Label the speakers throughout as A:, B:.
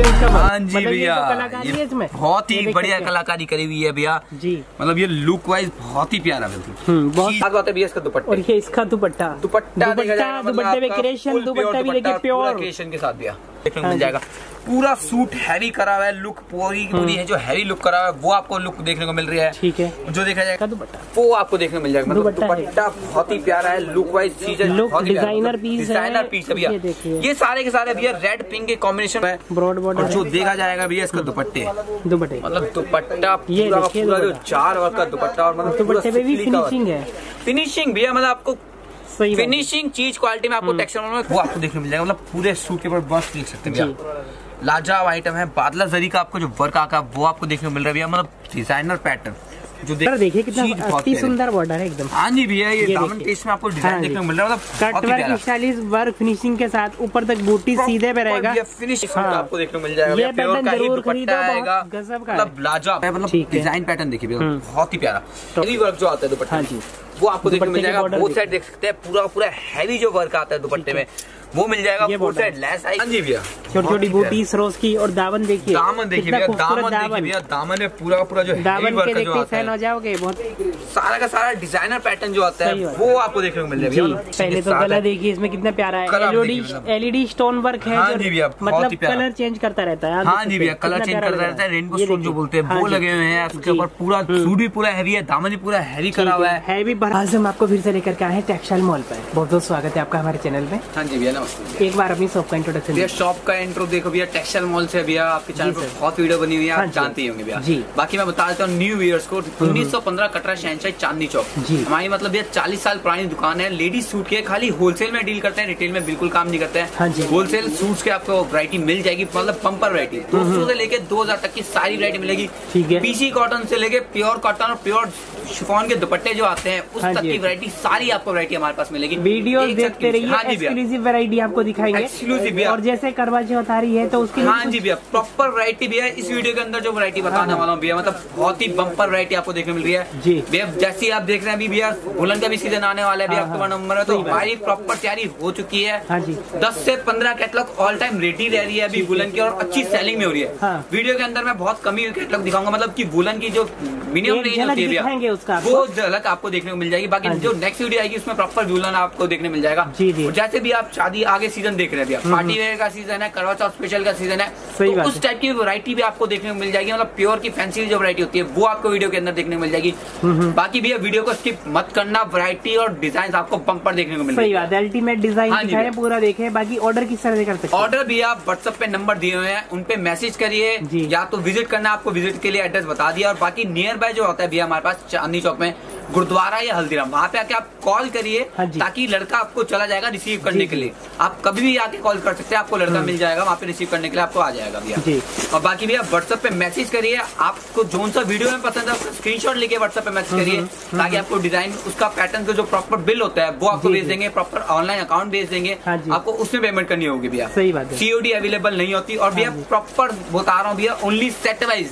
A: Inch का।
B: हाँ जी
A: मतलब
B: भैया,
A: कलाकारी है इसमें,
B: बहुत ही बढ़िया कलाकारी करी हुई है भैया
A: जी।
B: मतलब ये लुक वाइज बहुत ही प्यारा बिल्कुल।
A: बहुत
B: बात है भैया इसका दुपट्टा,
A: और ये इसका दुपट्टा,
B: दुपट्टा
A: दुपट्टे में क्रिएशन, दुपट्टा भी देखिए प्योर
B: क्रिएशन के साथ भैया देखने को मिल जाएगा। पूरा सूट हैवी करा हुआ है, लुक पूरी है जो हैवी लुक करा हुआ है वो आपको लुक देखने को मिल रही है।
A: ठीक है,
B: जो देखा जाएगा
A: दुपट्टा
B: वो आपको देखने को मिल जाएगा। मतलब दुपट्टा बहुत ही प्यारा है, लुक वाइज चीज है,
A: डिजाइनर पीस,
B: डिजाइनर पीस है भैया। ये सारे के सारे भैया रेड पिंक के कॉम्बिनेशन है,
A: ब्रॉड बॉर्डर।
B: और जो देखा जाएगा भैया इसका दुपट्टे मतलब दुपट्टा पूरा जो 4 वर्क का दुपट्टा, और मतलब
A: दुपट्टे पे भी फिनिशिंग है,
B: फिनिशिंग भैया मतलब आपको
A: सही
B: फिनिशिंग चीज क्वालिटी में आपको टेक्सचर में वो आपको देखने को मिल जाएगा। मतलब पूरे सूट के ऊपर बस देख सकते हैं भैया, लाजवाब आइटम है। बादला जरी का आपको जो वर्क आका वो आपको देखने को मिल रहा है भैया, मतलब डिजाइनर पैटर्न जो
A: देखिए कितना अति सुंदर बॉर्डर है एकदम।
B: हाँ जी भैया, ये दामन पीस में आपको डिजाइन देखने को मिल रहा है, मतलब
A: cut work, stylish work, finishing के साथ ऊपर तक बूटी सीधे पे रहेगा,
B: फिनिशिंग आपको देखने को मिल जाएगा।
A: ये पैटर्न जरूर खरीदो, गजब का
B: मतलब लाजवाब है, मतलब डिजाइन पैटर्न देखिए भैया बहुत ही प्यारा। हैवी वर्क जो आता है दुपट्टे में वो आपको देखने को मिल जाएगा। बोथ साइड देख सकते हैं पूरा हैवी जो वर्क आता है दुपट्टे में वो मिल जाएगा। बोथ साइड लेस आई। हाँ जी भैया,
A: छोटी छोटी बूटी सरोज की, और दामन देखिए,
B: दामन देखिए भैया, दामन देखिए, दामन में पूरा जो
A: दामन के देखते फैन हो जाओगे। बहुत
B: सारा का सारा डिजाइनर पैटर्न जो आता है वो आपको देखने को मिल जाएगा।
A: पहले तो गला देखिए इसमें कितना प्यारा है, एलईडी स्टोन वर्क है।
B: हाँ जी भैया,
A: मतलब कलर चेंज करता रहता है।
B: हाँ जी भैया, कलर चेंज करता रहता है। रेनबो स्टोन जो बोलते हैं वो लगे हुए हैं उसके ऊपर। पूरा सूट भी पूरा हैवी है, दामन भी पूरा हैवी करा हुआ है।
A: आज हम आपको फिर से लेकर के आए हैं टेक्सटाइल मॉल पर। बहुत बहुत स्वागत है आपका हमारे चैनल में।
B: हाँ जी भैया, नमस्ते।
A: एक बार अपनी शॉप का इंट्रोडक्शन
B: भैया। शॉप का इंट्रो देखो भैया, टेक्सटाइल मॉल से भैया आपके चैनल पर बहुत वीडियो बनी हुई है, आप जानते ही होंगे भैया जी। बाकी मैं बता देता हूँ न्यू व्यूअर्स को, 1915 कटरा शहनशाही चांदनी चौक हमारी मतलब भैया 40 साल पुरानी दुकान है। लेडीज सूट के खाली होलसेल में डील करते हैं, रिटेल में बिल्कुल काम नहीं करते हैं। होलसेल सूट्स के आपको वैरायटी मिल जाएगी, मतलब पंपर वैरायटी 200 से लेके 2000 तक की सारी वैरायटी मिलेगी। पीसी कॉटन से लेके प्योर कॉटन और प्योर शिफॉन के दुपट्टे जो आते हैं उस तक की वैरायटी, सारी आपको वैरायटी हमारे पास मिलेगी।
A: वीडियो देखते रहिए, एक्सक्लूसिव वैरायटी आपको दिखाएंगे।
B: एक्सक्लूसिव भैया,
A: और जैसे करवा चौथ आ रही है तो उसकी
B: हाँ जी भैया प्रॉपर वैरायटी भैया। इस वीडियो के अंदर जो वैरायटी बताने वाला हूँ भैया, मतलब बहुत ही बम्पर वैरायटी आपको देखने मिल रही है जी भैया। जैसे आप देख रहे हैं अभी भैया, वुलन का भी सीजन आने वाला है भैया, अक्टूबर नवंबर में, तो हमारी प्रॉपर तैयारी हो चुकी है। 10 से 15 कैटलॉग ऑल टाइम रेडी रह रही है अभी वुलन की, और अच्छी सेलिंग में हो रही है। वीडियो के अंदर मैं बहुत कम ही कैटलॉग दिखाऊंगा, मतलब की वुलन की जो मिनिमम रेंज होती है भैया वो झलक आपको देखने को मिल जाएगी। बाकी जो नेक्स्ट वीडियो आएगी उसमें प्रॉपर वुलन आपको देखने मिल जाएगा। जैसे भी आप शादी आगे सीजन देख रहे हैं भैया, पार्टी वेयर का सीजन है, करवा चौथ स्पेशल का सीजन है, तो उस टाइप की वैरायटी भी आपको देखने को मिल जाएगी। मतलब प्योर की फैंसी जो वैरायटी होती है वो आपको वीडियो के अंदर देखने को मिल जाएगी। बाकी भैया वीडियो को स्किप मत करना, वैरायटी और डिजाइन आपको बम्पर देखने को मिल जाएगी। अल्टीमेट डिजाइन पूरा देखें। बाकी ऑर्डर किस तरह से कर सकते हैं? ऑर्डर भी आप व्हाट्सएप पे नंबर दिए हुए हैं, उन पे मैसेज करिए, या तो विजिट करना, आपको विजिट के लिए एड्रेस बता दिया। और बाकी नियर बाय जो होता है भैया हमारे पास चांदनी चौक में गुरुद्वारा या हल्दीराम, वहाँ पे आके आप कॉल करिए, ताकि लड़का आपको चला जाएगा रिसीव करने के लिए। आप कभी भी आके कॉल कर सकते हैं, आपको लड़का मिल जाएगा वहाँ पे रिसीव करने के लिए, आपको आ जाएगा भैया। और बाकी भैया व्हाट्सएप पे मैसेज करिए, आपको जो सा वीडियो में पसंद है उसका स्क्रीनशॉट लेके व्हाट्सएप पे मैसेज करिए, ताकि आपको डिजाइन उसका पैटर्न का जो प्रॉपर बिल होता है वो आपको भेज देंगे, प्रॉपर ऑनलाइन अकाउंट भेज देंगे, आपको उसमें पेमेंट करनी होगी भैया। सही बात है, COD अवेलेबल नहीं होती। और भैया प्रॉपर बता रहा हूँ भैया, ओनली सेट वाइज,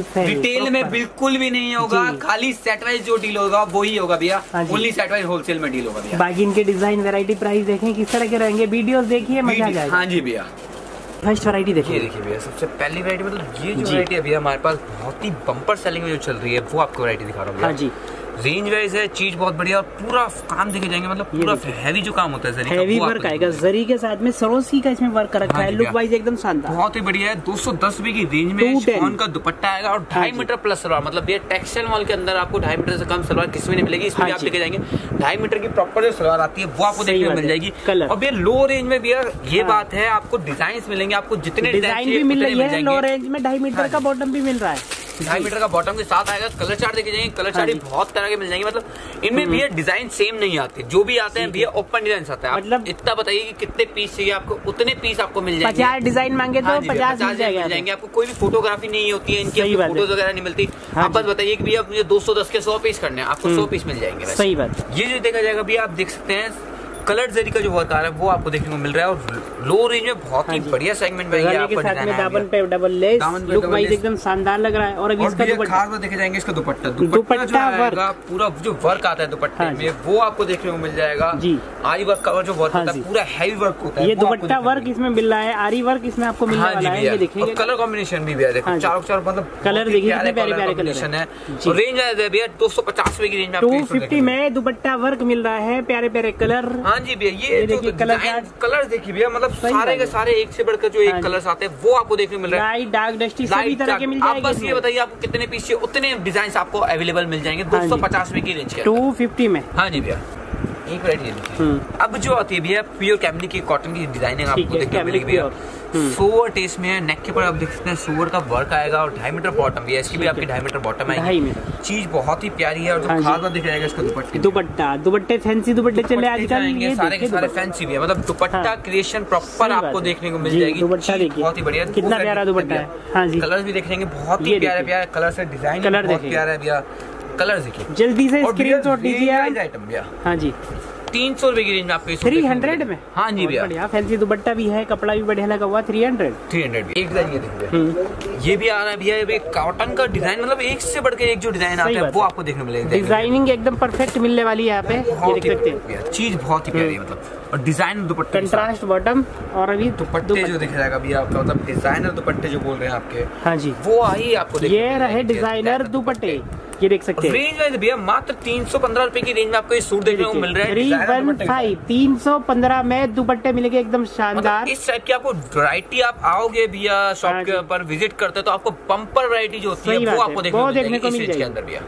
B: रिटेल में बिल्कुल भी नहीं होगा, खाली सेट वाइज जो डील होगा वही होगा भैया, ओनली सेट वाइज होलसेल में डील होगा भैया। बाकी इनके डिजाइन वैरायटी प्राइस देखें किस तरह के रहेंगे, वीडियोस देखिए मजा आ जाएगा। हाँ जी भैया, फर्स्ट वैरायटी देखिए भैया, सबसे पहली वैरायटी मतलब ये जो वैरायटी है भैया हमारे पास बहुत ही बम्पर सेलिंग में जो चल रही है वो आपको वैरायटी दिखा रहा हूँ। हाँ जी, रेंज वाइज है, चीज बहुत बढ़िया, और पूरा काम देखे जाएंगे, मतलब पूरा हैवी जो काम होता है जरी, हैवी वर्क आएगा जरी के साथ में, सरोसी का इसमें वर्क रखा है, लुक वाइज एकदम शानदार, बहुत ही बढ़िया है। 210 रुपए की रेंज में शिफॉन का दुपट्टा आएगा, और 2.5 मीटर प्लस सलवार, मतलब ये टेक्सटाइल मॉल के अंदर आपको 2.5 मीटर से कम सलवार किसी में नहीं मिलेगी। इसमें आप लेके जाएंगे 2.5 मीटर की प्रॉपर जो सलवार आती है वो आपको देखने को मिल जाएगी। और भैया लो रेंज में भैया ये बात है, आपको डिजाइन मिलेंगे, आपको जितने डिजाइन भी मिल रही है लो रेंज में, 2.5 मीटर का बॉटम भी मिल रहा है, 2.5 मीटर का बॉटम के साथ आएगा। कलर चार्ट देखे जाएंगे, कलर चार्ट भी बहुत तरह के मिल जाएंगे, मतलब इनमें भैया डिजाइन सेम नहीं आते, जो भी आते हैं भैया ओपन डिजाइन आता है। मतलब इतना बताइए कि कितने पीस चाहिए आपको, उतने पीस आपको मिल जाएंगे। 50 डिजाइन मांगे तो 50 मिल जाएंगे आपको। कोई भी फोटोग्राफी नहीं होती है इनकी, फोटोज वगैरह नहीं मिलती। आप बस बताइए कि भैया मुझे 210 के 100 पीस करने हैं, आपको 100 पीस मिल जाएंगे। सही बात। ये जो देखा जाएगा भैया, आप देख सकते हैं कलर जरी का जो वर्क आ रहा है वो आपको देखने को मिल रहा है और लो रेंज में बहुत ही बढ़िया सेगमेंट में ये आपको डिजाइन है।
A: दामन पे डबल लेस, लुक वाइज एकदम शानदार लग रहा है। और अभी इसका दुपट्टा
B: खास बात देखे जाएंगे, इसका दुपट्टा वर्क, पूरा जो वर्क आता है दुपट्टे में वो आपको देखने को मिल जाएगा जी। आरी वर्क का जो वर्क होता है पूरा हैवी वर्क होता है,
A: ये दुपट्टा वर्क इसमें मिल रहा है, आरी वर्क इसमें आपको मिलने वाला है। ये देखेंगे
B: कलर कॉम्बिनेशन भी है, देखो चारों चार मतलब
A: कलर देखिए कितने प्यारे प्यारे
B: कॉम्बिनेशन है। रेंज है भैया 250 की रेंज में
A: 250 में दुपट्टा वर्क मिल रहा है, प्यारे प्यारे कलर।
B: हाँ जी भैया, ये देखिए कलर देखिए भैया, मतलब सारे के सारे एक से बढ़कर जो एक कलर्स आते हैं वो आपको देखने को मिल रहा है।
A: लाइट डार्क डस्टी सभी तरह के मिल जाएंगे।
B: बस ये बताइए आपको कितने पीस चाहिए, उतने डिजाइन आपको अवेलेबल मिल जाएंगे 250 की रेंज के
A: 250 में।
B: हाँ जी भैया, एक वैरायटी। अब जो आती है भैया प्योर कैमरी की कॉटन की डिजाइनिंग आपको देखने को मिलेगी भैया। सोवर टेस्ट में है, नेक के ऊपर आप देख सकते हैं सोवर का वर्क आएगा और 2.5 मीटर बॉटम भी है, इसकी भी आपकी 2.5 मीटर बॉटम आएगी। चीज बहुत ही प्यारी है और जो खास बात दिख जाएगा इसका
A: दुपट्टे फैंसी दुपट्टे चले आजकल,
B: ये सारे के सारे फैंसी भी है, मतलब दुपट्टा क्रिएशन प्रॉपर आपको देखने को मिल जाएगी।
A: दुपट्टा देखिए
B: बहुत ही बढ़िया,
A: कितना प्यारा दुपट्टा है। हाँ जी,
B: कलर भी देखेंगे बहुत ही प्यारे प्यारे कलर से, डिजाइन बहुत प्यारा है भैया। कलर देखिए,
A: जल्दी से स्क्रीनशॉट लीजिए
B: आइटम भैया।
A: हाँ जी,
B: 300 रुपए की रेंज में आपको
A: 300 में।
B: हाँ जी भैया,
A: बढ़िया फैंसी दुपट्टा भी है, कपड़ा भी बढ़िया लगा हुआ। 300
B: भी एक देखिए, ये भी आ रहा है भैया, ये कॉटन का डिजाइन, मतलब एक से बढ़ के एक जो डिजाइन आता है वो आपको देखने को मिलेगा।
A: डिजाइनिंग एकदम परफेक्ट मिलने वाली है यहाँ पे, ये देख सकते हैं।
B: चीज बहुत ही प्यारी है, मतलब और डिजाइन दुपट्टे
A: कंट्रास्ट बॉटम और अभी
B: दुपट्टे जो दिख जाएगा भैया आपका, मतलब डिजाइनर दुपट्टे जो बोल रहे हैं आपके।
A: हाँ जी,
B: वो आई आपको,
A: ये रहे डिजाइनर दुपट्टे, ये देख सकते हैं।
B: रेंज वाइज भैया मात्र 315 रुपए की रेंज में आपको ये सूट देखने को मिल रहा है।
A: 315 में दुपट्टे मिलेंगे एकदम शानदार।
B: इस टाइप की आपको वैरायटी, आप आओगे भैया शॉप के ऊपर विजिट करते तो आपको बम्पर वैरायटी जो होती है वो आपको देखने को मिल जाएगी अंदर भैया।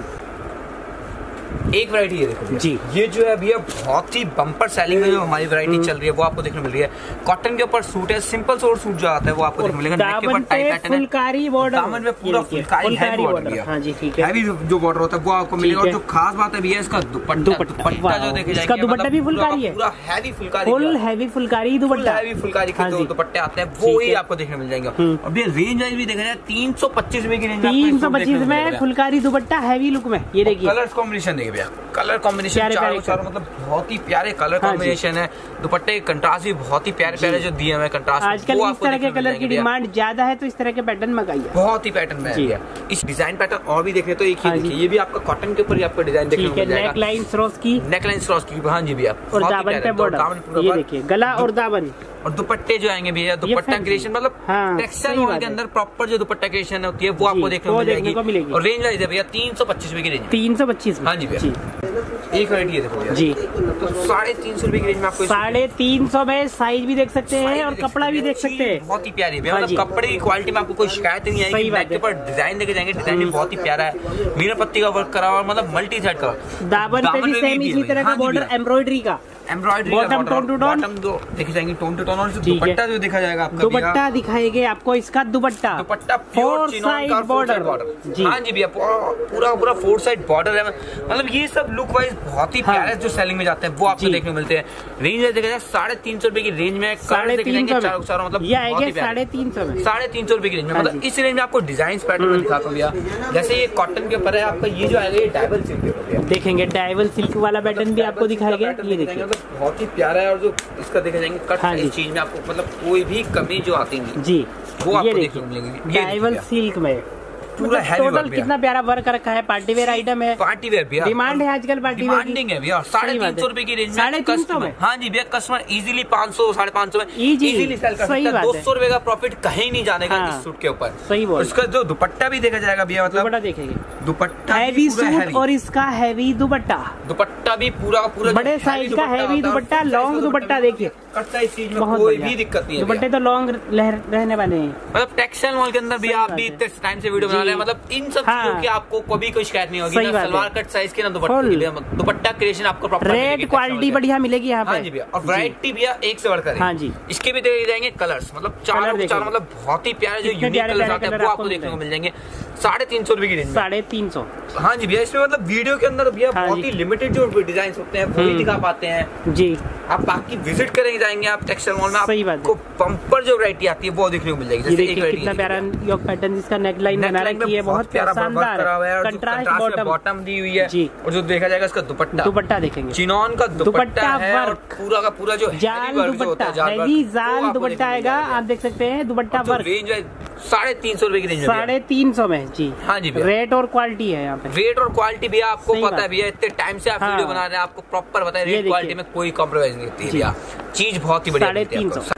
B: एक वैरायटी ये देखो जी, ये जो है भैया बहुत ही बम्पर सेलिंग में जो हमारी वैरायटी चल रही है वो आपको देखने को मिल रही है। कॉटन के ऊपर सूट है, सिंपल सोर सूट जो आता है वो आपको देखने को मिलेगा।
A: दामन पे फुलकारी बॉर्डर,
B: दामन में पूरा फुलकारी हैवी बॉर्डर,
A: हाँ जी ठीक है,
B: हैवी जो बॉर्डर होता है वो आपको मिलेगा। और जो खास बात है भैया इसका दुपट्टा जो देखे जाएगा,
A: इसका दुपट्टा भी फुलकारी है,
B: पूरा heavy phulkari,
A: full heavy phulkari dupatta,
B: heavy phulkari के जो दुपट्टे आते हैं वो ही आपको देखने को मिल जाएंगे। और भैया रेंज वाइज भी देखा जाए 325 रुपए की रेंज,
A: 325 में फुलकारी दुपट्टा हैवी लुक में। ये देखिए
B: कलर कॉम्बिनेशन देखिए भैया, कलर कॉम्बिनेशन चारों मतलब बहुत ही प्यारे कलर कॉम्बिनेशन है। दुपट्टे के कंट्रास्ट भी बहुत ही प्यारे प्यारे जो दिए हुए कंट्रास्ट।
A: आजकल इस तरह के कलर की डिमांड ज्यादा है तो इस तरह के पैटर्न मंगाइए, बहुत
B: ही पैटर्न में है। इस डिजाइन पैटर्न और भी देखने तो एक ही देखिए, ये भी आपका कॉटन के ऊपर आपको डिजाइन देखने को मिल जाएगा।
A: नेकलाइन स्रोस की,
B: हाँ जी भैया,
A: और दामन पे बॉर्डर, ये देखिए गला और दामन।
B: और दुपट्टे जो आएंगे भैया, दुपट्टा क्रिएशन मतलब टेक्सटाइल मॉल के अंदर प्रॉपर जो दुपट्टा क्रिएशन होती है वो आपको देखने को मिलेगी। और रेंज वाइज है भैया 325 रुपए की रेंज,
A: 325।
B: हाँ जी भैया, एक वैरायटी है देखो जी, तो 350 रुपए की रेंज में आपको
A: 350 में साइज भी देख सकते हैं और कपड़ा भी देख सकते हैं।
B: बहुत ही प्यारी है, मतलब कपड़े की क्वालिटी में आपको कोई शिकायत नहीं आएगी। बैक के ऊपर डिजाइन देखे जाएंगे, डिजाइन भी बहुत ही प्यारा है, मीना पत्ती का वर्क करा हुआ, मतलब मल्टी थ्रेड का।
A: दामन पे भी सेम इसी तरह का बॉर्डर एम्ब्रॉयडरी का,
B: बॉटम टोन टू टोन देखे जाएंगे, टोन टू टोन। और दुपट्टा जो देखा जाएगा आपका,
A: दुपट्टा दिखाएंगे आपको इसका दुपट्टा 4 साइड बॉर्डर।
B: हाँ जी भैया, पूरा 4 साइड बॉर्डर है, मतलब ये सब लुक वाइज बहुत ही प्यारे जो सेलिंग में जाते हैं वो आपको देखने को मिलते हैं। रेंज देखा जाए 350 रुपए की रेंज में, 350 मतलब
A: ये आएगा 350 में,
B: 350 रुपए की रेंज में। मतलब इस रेंज में आपको डिजाइन पैटर्न में दिखाता हूँ भैया। जैसे ये कॉटन के ऊपर है आपका, ये जो आएगा ये डायबल सिल्क
A: देखेंगे, डायबल सिल्क वाला पैटर्न भी आपको दिखाएंगे। ये देखिए
B: बहुत ही प्यारा है, और जो इसका देखे जाएंगे कट इस चीज में आपको मतलब कोई भी कमी जो आती नहीं जी, वो आपको देखने को मिलेगी।
A: डायबल सिल्क में पूरा टोटल कितना प्यारा वर्क रखा है, पार्टी वेयर आइटम है,
B: पार्टी वेयर भैया,
A: डिमांड है आजकल पार्टी वेयर की
B: है भैया। 350 रुपए की रेंज में,
A: 350 में।
B: हाँ जी भैया, कस्टमर इजीली 500 550 में इजीली सेल कर सकता है। 200 रुपए का प्रॉफिट कहीं नहीं जानेगा इस सूट के ऊपर।
A: सही बोल।
B: इसका जो दुपट्टा भी देखा जाएगा भैया, मतलब
A: दुपट्टा देखेंगे,
B: दुपट्टा
A: हैवी सूट और इसका हैवी दुपट्टा
B: भी पूरा
A: बड़े साइज का हैवी दुपट्टा, लॉन्ग दुपट्टा देखिए,
B: इस चीज में कोई भी दिक्कत नहीं है।
A: दुपट्टे तो लॉन्ग रहने वाले हैं,
B: मतलब टेक्सटाइल मॉल के अंदर भी आप भी इतने टाइम से वीडियो बना रहे हैं, मतलब इन सब चीजों की आपको कभी कोई शिकायत नहीं होगी। ना सलवार कट साइज के, ना दुपट्टा क्रिएशन आपको प्रॉपर
A: रेट क्वालिटी बढ़िया मिलेगी यहाँ पे।
B: हाँ जी भैया, और वैरायटी भैया एक से बढ़कर। हाँ जी, इसके भी देखे जाएंगे कलर्स, मतलब चार मतलब बहुत ही प्यारे जो यूनिक कलर्स आते हैं वो आपको देखने को मिल जाएंगे। 350 रुपए की रेंज में।
A: 350।
B: हाँ जी भैया, इसमें मतलब वीडियो के अंदर भैया बहुत ही लिमिटेड जो डिजाइन होते हैं वही दिखा पाते हैं
A: जी।
B: आप बाकी विजिट करेंगे जाएंगे आप टेक्सटाइल मॉल में,
A: सही बात
B: आपको बम्पर जो वैरायटी आती है वो देखने को मिल जाएगी। जैसे एक
A: कितना प्यारा योक पैटर्न जिसका नेकलाइन बना रखी है, बहुत
B: प्यारा
A: शानदार
B: कंट्रास्ट बॉटम दी हुई है जी। और जो देखा जाएगा इसका दुपट्टा देखेंगे, चिनॉन का दुपट्टा है और पूरा का पूरा जो
A: जाल दुपट्टा, हैवी जाल दुपट्टा आएगा। आप देख सकते हैं दुपट्टा वर्क,
B: रेंज है 350 रुपए की रेंज में,
A: 350 में जी।
B: हाँ जी,
A: रेट और क्वालिटी है यहाँ पे,
B: रेट और क्वालिटी भी आपको पता है भैया, इतने टाइम से आप वीडियो बना रहे हैं, आपको प्रॉपर पता है रेट क्वालिटी में कोई कॉम्प्रोमाइज नहीं होती है भैया, चीज बहुत ही बढ़िया।
A: 350।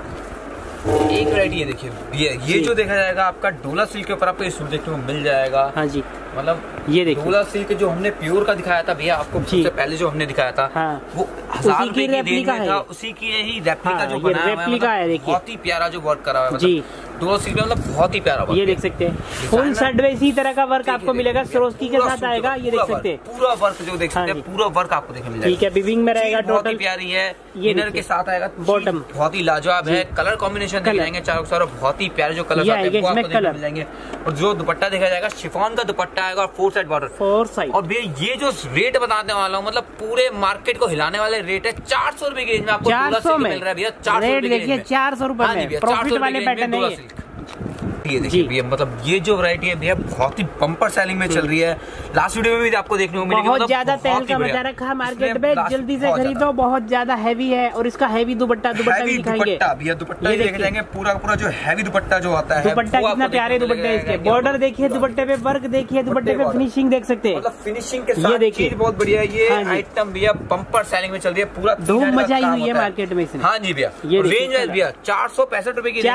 B: एक वैरायटी है देखिए भैया, ये जो देखा जाएगा आपका डोला सिल्क के ऊपर आपको ये सूट देखने को मिल जाएगा।
A: हाँ जी,
B: मतलब
A: ये देखिए
B: डोला सिल्क जो हमने प्योर का दिखाया था भैया आपको, सबसे पहले जो हमने दिखाया था वो 1000 रुपए की रेंज में था, उसी की यही रेप्लिका जो बनाया हुआ है, बहुत ही प्यारा जो वर्क करा हुआ है डोला सिल्क में, मतलब बहुत ही प्यारा वर्क।
A: ये देख सकते हैं फुल शर्ट में इसी तरह का वर्क आपको मिलेगा, सरोस्की के साथ आएगा। ये देख सकते हैं
B: पूरा वर्क जो देख सकते हैं, पूरा वर्क आपको देखने मिल जाएगा।
A: ठीक है, विविंग में रहेगा, टोटल
B: प्यारी है, इनर के साथ आएगा,
A: बॉटम
B: बहुत ही लाजवाब है, कलर कॉम्बिनेशन देख जाएंगे चारों सारे, बहुत ही प्यारे जो कलर आते हैं वो आपको देखने मिल जाएंगे। और जो दुपट्टा देखा जाएगा शिफॉन का दुपट्टा आएगा और 4 साइड बॉर्डर, 4 साइड। और भैया ये जो रेट बताने वाला हूँ, मतलब पूरे मार्केट को हिलाने वाले रेट है, 400 रुपए की रेंज में आपको
A: 400 में
B: मिल रहा है भैया। 400
A: रुपए देखिए, 400 रुपए में प्रॉफिट वाले पैटर्न है
B: ये देखिए भैया, मतलब ये जो वैरायटी है भैया बहुत ही बम्पर सेलिंग में चल रही है। लास्ट वीडियो में भी आपको देखने को मिलेगी,
A: बहुत ज्यादा तेल का मजा रखा मार्केट में, जल्दी से खरीदो, बहुत ज्यादा हैवी है। और इसका हैवी दुपट्टा भी दिखाएंगे भैया, दुपट्टा देख जाएंगे, पूरा पूरा जो हैवी दुपट्टा जो आता है, दुपट्टा कितना प्यारे दुपट्टे इसके, बॉर्डर देखिए, दुपट्टे पे वर्क देखिए, दुपट्टे पे फिनिशिंग देख सकते हैं,
B: फिनिशिंग के साथ देखिए बहुत बढ़िया। ये आइटम भैया बम्पर सेलिंग में चल रही है, पूरा
A: धूम मचाई हुई है मार्केट में।
B: हाँ जी भैया, रेंज है भैया 465 रुपए की,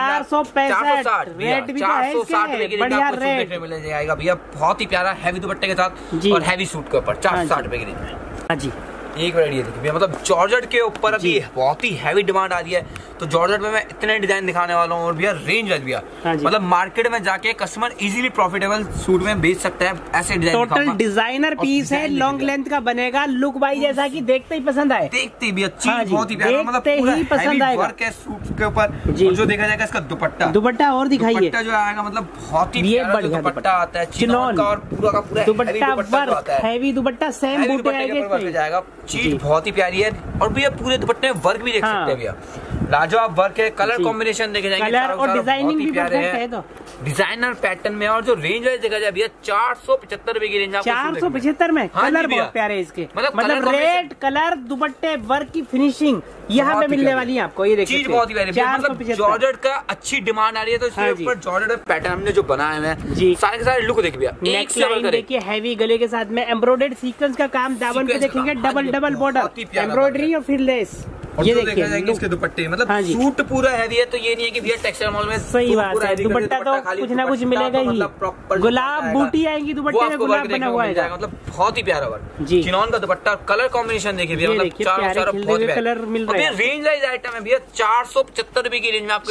A: 465 रेट भी
B: 460 बढ़िया रेट देखने मिल जाएगा भैया, बहुत ही प्यारा हैवी दुपट्टे के साथ और हैवी सूट के ऊपर 460 रुपए की रेंज में। हाँ जी, एक वैरायटी है देखिए, मतलब जॉर्जेट के ऊपर अभी बहुत ही हैवी डिमांड आ रही है, तो जॉर्जेट में मैं इतने डिजाइन दिखाने वाला हूँ। और भैया रेंज है भैया, मतलब मार्केट में जाके कस्टमर इजीली प्रॉफिटेबल सूट में बेच सकता है, ऐसे डिजाइन
A: टोटल डिजाइनर पीस है, लॉन्ग लेंथ का बनेगा, लुक वाइज जैसा कि देखते ही पसंद आए,
B: देखते भी अच्छी बहुत ही प्यारा, मतलब
A: ही पसंद आएगा
B: सूट के ऊपर। जो देखा जाएगा इसका दुपट्टा
A: और दिखाइए,
B: जो आएगा मतलब बहुत ही बढ़िया दुपट्टा आता है, चिनॉन का, और पूरा का पूरा
A: dupatta work, heavy dupatta, same बूटे
B: आएगा, चीज बहुत ही प्यारी है। और भैया पूरे दुपट्टे में वर्क भी देख सकते हैं भैया, लाजवाब वर्क है, कलर कॉम्बिनेशन देखे जाएंगे,
A: कलर और डिजाइनिंग भी परफेक्ट है, तो
B: डिजाइनर पैटर्न में। और जो रेंज है देखा जाए भैया 475 रुपए की रेंज,
A: 475 में कलर बहुत प्यारे इसके, मतलब रेड कलर, दुपट्टे, वर्क की फिनिशिंग यहाँ पे मिलने वाली है आपको। ये देखिए
B: चीज बहुत ही प्यारी, मतलब जॉर्जेट का अच्छी डिमांड आ रही है, तो इसके ऊपर जॉर्जेट पैटर्न हमने जो बनाए हुए हैं सारे के सारे लुक देखिए भैया,
A: नेक लाइन देखिए, हैवी गले के साथ में एम्ब्रॉयडर्ड सीक्वेंस का काम, दामन पे देखेंगे डबल बॉर्डर एम्ब्रॉयडरी और फिर लेस। ये देखिए
B: इसके दुपट्टे, मतलब सूट पूरा हैवी है, तो ये नहीं है कि भैया टेक्सटाइल मॉल में
A: सही बात है, दुपट्टा तो कुछ ना कुछ मिलेगा ही, गुलाब बूटी आएंगी दुपट्टे में, गुलाब बना हुआ है,
B: मतलब बहुत ही प्यारा वर्क, चिनॉन का दुपट्टा, कलर कॉम्बिनेशन देखिए भैया, मतलब चारों कलर मिल रहा है। रेंज वाइज आइटम है भैया 475 रुपए की रेंज में आपको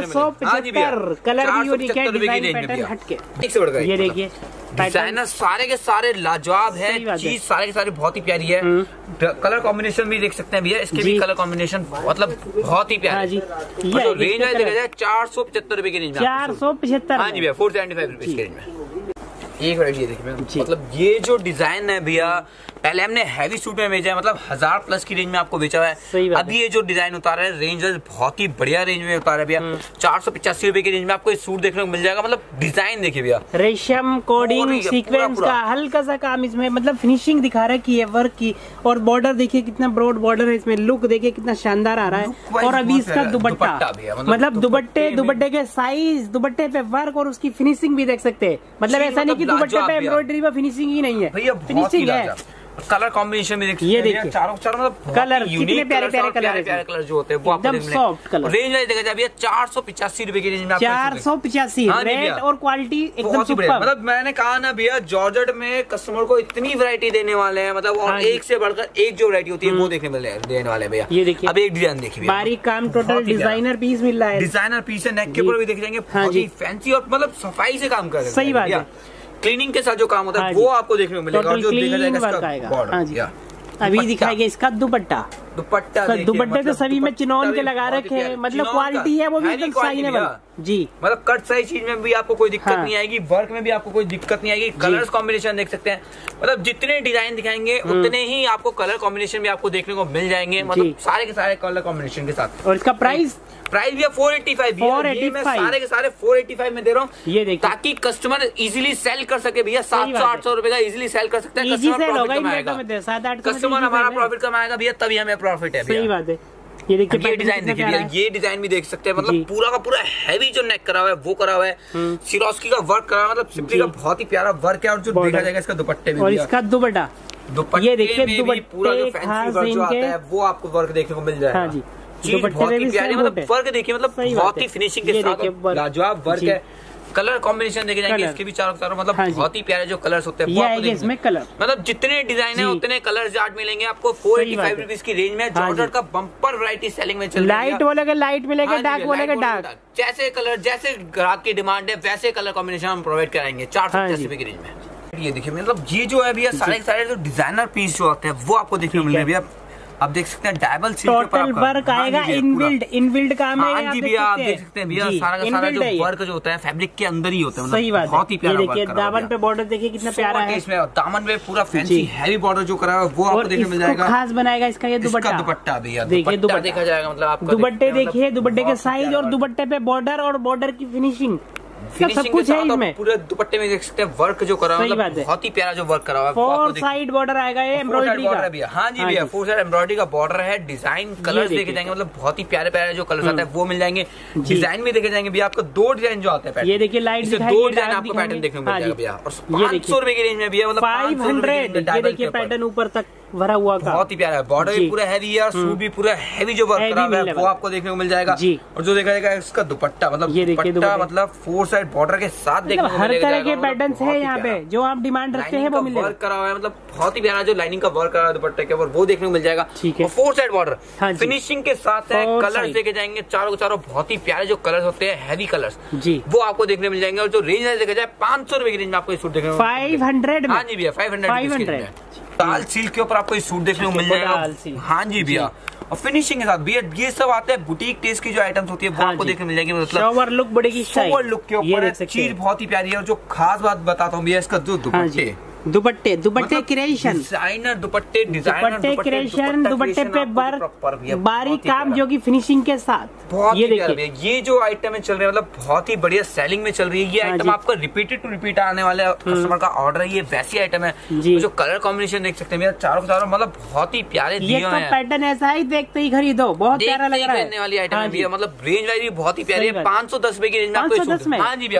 A: 475 कलर भी यूनिक है, डिजाइन पैटर्न हटके। ये देखिए
B: डिजाइनर सारे के सारे लाजवाब है, चीज सारे के सारे बहुत ही प्यारी है, कलर कॉम्बिनेशन भी देख सकते हैं भैया, इसके भी कलर कॉम्बिनेशन मतलब बहुत ही प्यारा है। रेंज वाइज देखा जाए 475 रुपए की रेंज में,
A: 475।
B: हाँ जी भैया 475 रुपए की रेंज में। एक वैरायटी देखिए, मतलब ये जो डिजाइन है भैया, पहले हमने हैवी सूट में बेचा है, मतलब 1000 प्लस की रेंज में आपको बेचा है। अभी ये जो डिजाइन उतारा है, रेंज बहुत ही बढ़िया रेंज में उतारा है भैया, 485 रुपए की रेंज में आपको ये सूट देखने को मिल जाएगा। मतलब डिजाइन देखिए भैया,
A: रेशम कोडिंग सीक्वेंस का हल्का सा काम इसमें, मतलब फिनिशिंग दिखा रखी है वर्क की, और बॉर्डर देखिए कितना ब्रॉड बॉर्डर है इसमें, लुक देखिए कितना शानदार आ रहा है। और अभी इसका दुपट्टा, मतलब दुपट्टे के साइज, दुपट्टे पे वर्क और उसकी फिनिशिंग भी देख सकते हैं, मतलब ऐसा नहीं कि दुपट्टे पे एम्ब्रॉयडरी में फिनिशिंग ही नहीं है, फिनिशिंग है।
B: कलर कॉम्बिनेशन में
A: ये देखिए,
B: चारों मतलब
A: कलर कितने प्यारे
B: कलर जो होते हैं वो
A: एकदम सॉफ्ट कलर।
B: रेंज देखा जाए 485 रुपए की रेंज में,
A: 485 रेट और क्वालिटी एकदम सुपर।
B: मतलब मैंने कहा ना भैया, जॉर्जेट में कस्टमर को इतनी वैरायटी देने वाले हैं, मतलब और एक से बढ़कर एक जो वैरायटी होती है वो देखने देने वाले भैया। ये देखिए, अब एक डिजाइन देखिए,
A: बारीक काम, टोटल डिजाइनर पीस मिल रहा है,
B: डिजाइनर पीस है, नेक के ऊपर भी देख जाएंगे, बहुत ही फैंसी और मतलब सफाई से काम कर रहे हैं।
A: सही बात है,
B: क्लीनिंग के साथ जो काम होता है वो आपको देखने को मिलेगा। और जो देखा जाएगा इसका बॉर्डर,
A: अभी दिखाएंगे इसका दुपट्टा। दुपट्टे तो सभी में चिनौन के लगा रखे हैं, मतलब क्वालिटी है वो भी एकदम साइनेबल जी।
B: मतलब कट साइज चीज में भी आपको कोई दिक्कत नहीं आएगी, वर्क में भी आपको कोई दिक्कत नहीं आएगी। कलर्स कॉम्बिनेशन देख सकते हैं, मतलब जितने डिजाइन दिखाएंगे उतने ही आपको कलर कॉम्बिनेशन भी आपको देखने को मिल जाएंगे, मतलब सारे के सारे कलर कॉम्बिनेशन के साथ।
A: और इसका प्राइस
B: भी 485 भैया, मैं सारे के सारे 485 में दे रहा हूँ, ये देखिए, ताकि कस्टमर इजीली सेल कर सके भैया। 700-800 रुपए का इजीली सेल कर सकते हैं, कस्टमर हमारा प्रॉफिट कमाएगा भैया, तभी हमें प्रॉफिट है।
A: सही बात है। ये देखिए
B: ये डिजाइन देखिए भैया, ये डिजाइन भी देख सकते हैं, मतलब पूरा का पूरा हैवी जो नेक करा हुआ है वो करा हुआ है, सिरोस्की का वर्क करा हुआ है, मतलब सिंपली का बहुत ही प्यारा वर्क है। और जो देखा जाएगा इसका दुपट्टे में,
A: और इसका दुपट्टा,
B: ये देखिए पूरा जो फैंसी वर्क जो आता है वो आपको वर्क देखने को मिल जाएगा। चीज बहुत ही प्यारी, मतलब वर्क देखिए, मतलब बहुत ही फिनिशिंग के साथ लाजवाब वर्क है। कलर कॉम्बिनेशन देखे जाएंगे इसके भी चारों चारों, मतलब बहुत ही प्यारे जो कलर्स होते हैं
A: इसमें कलर,
B: मतलब जितने डिजाइन है उतने कलर चार्ट मिलेंगे आपको 485 रुपीज की रेंज में। जॉर्जेट का बम्पर वैरायटी सेलिंग में चल रहा है।
A: लाइट बोलेगा लाइट मिलेगा, डार्क बोलेगा डार्क,
B: जैसे कलर जैसे ग्राहक की डिमांड है वैसे कलर कॉम्बिनेशन हम प्रोवाइड कराएंगे 480 रुपए की रेंज में। ये देखिए, मतलब ये जो है भैया सारे सारे जो डिजाइनर पीस जो होते हैं वो आपको देखने को मिल रहे हैं भैया। आप देख सकते हैं डबल सिल्क के ऊपर
A: वर्क आएगा, इनबिल्ड काम है।
B: हाँ जी भैया, आप देख सकते हैं भैया, सारा का सारा जो वर्क जो होता है फैब्रिक के अंदर ही होता है,
A: सही बात,
B: बहुत ही प्यारा वर्क
A: देखिए। दामन पे बॉर्डर देखिए कितना प्यारा है,
B: इसमें दामन पे पूरा फैंसी हैवी बॉर्डर जो करा है वो आपको देखने मिल जाएगा।
A: खास बनाएगा इसका ये दुपट्टा
B: भैया, देखिए दुपट्टा देखा जाएगा, मतलब आपको
A: दुपट्टे देखिए, दुपट्टे के साइज और दुपट्टे पे बॉर्डर और बॉर्डर की फिनिशिंग सब कुछ है इसमें।
B: पूरे दुपट्टे में देख सकते हैं वर्क जो करा हुआ है, बहुत ही प्यारा जो वर्क करा हुआ है।
A: 4 साइड बॉर्डर आएगा, ये एम्ब्रॉयडरी का
B: भैया। हाँ जी भैया, 4 साइड एम्ब्रॉयडरी का बॉर्डर है। डिजाइन कलर्स देखे जाएंगे, मतलब बहुत ही प्यारे प्यारे जो कलर्स आते हैं वो मिल जाएंगे। डिजाइन भी देखे जाएंगे भैया, आपको 2 डिजाइन जो आते हैं,
A: ये देखिए लाइट
B: 2 डिजाइन आपको पैटर्न देखने को मिल जाएगा भैया। और 500 रुपए की रेंज में भैया, मतलब
A: 500, ये देखिए पैटर्न ऊपर तक भरा हुआ का,
B: बहुत ही प्यारा है। बॉर्डर भी पूरा हैवी है, शू भी पूरा हैवी जो वर्क करा हुआ है वो आपको देखने को मिल जाएगा। और जो देखा जाएगा इसका दुपट्टा, मतलब दुपट्टा मतलब 4 साइड बॉर्डर के साथ देखने को मिलेगा।
A: हर तरह के पैटर्न्स है यहाँ पे, जो आप डिमांड रखते हैं वो मिलेगा।
B: वर्क करा हुआ है, मतलब बहुत ही प्यारा जो लाइनिंग का वर्क करा हुआ है दुपट्टे के ऊपर वो देखने को मिल जाएगा। 4 साइड बॉर्डर फिनिशिंग के साथ है। कलर्स देखे जाएंगे चारों के चारों, बहुत ही प्यारे जो कलर्स होते हैं हैवी कलर्स वो आपको देखने मिल जाएंगे। और जो रेंज है देखा जाए 500 रुपए की रेंज में आपको सूट देखने को
A: 500।
B: हाँ जी भैया, 500 लाल सिल्क के ऊपर आपको सूट देखने को मिल जाएगा। हाँ जी भैया, और फिनिशिंग के साथ भैया ये सब आते हैं बुटीक टेस्ट की जो आइटम्स होती है वो आपको देखने मिल जाएगी। मतलब
A: सोवर लुक बढ़ेगी,
B: सोवर लुक के ऊपर चीज बहुत ही प्यारी है। और जो खास बात बताता हूँ भैया, इसका जो दुपट्टे क्रिएशन, डिजाइनर दुपट्टे
A: क्रिएशन, दुपट्टे पे बारीक काम जो कि फिनिशिंग के साथ।
B: बहुत ये देखिए, ये जो आइटम चल रही है मतलब बहुत ही बढ़िया सेलिंग में चल रही है। ये आइटम आपका रिपीटेड टू रिपीट आने वाले कस्टमर का ऑर्डर है, ये वैसी आइटम है। जो कलर कॉम्बिनेशन देख सकते हैं चारों चारों, मतलब बहुत ही प्यारे दिए हुए हैं।
A: पैटर्न ऐसा ही देखते ही खरीदो, बहुत प्यारा लग रहा है
B: वाली आइटम है। मतलब रेंज वाइज भी बहुत ही प्यारी है। 510 रुपए की रेंज में आपको। हाँ जी भैया,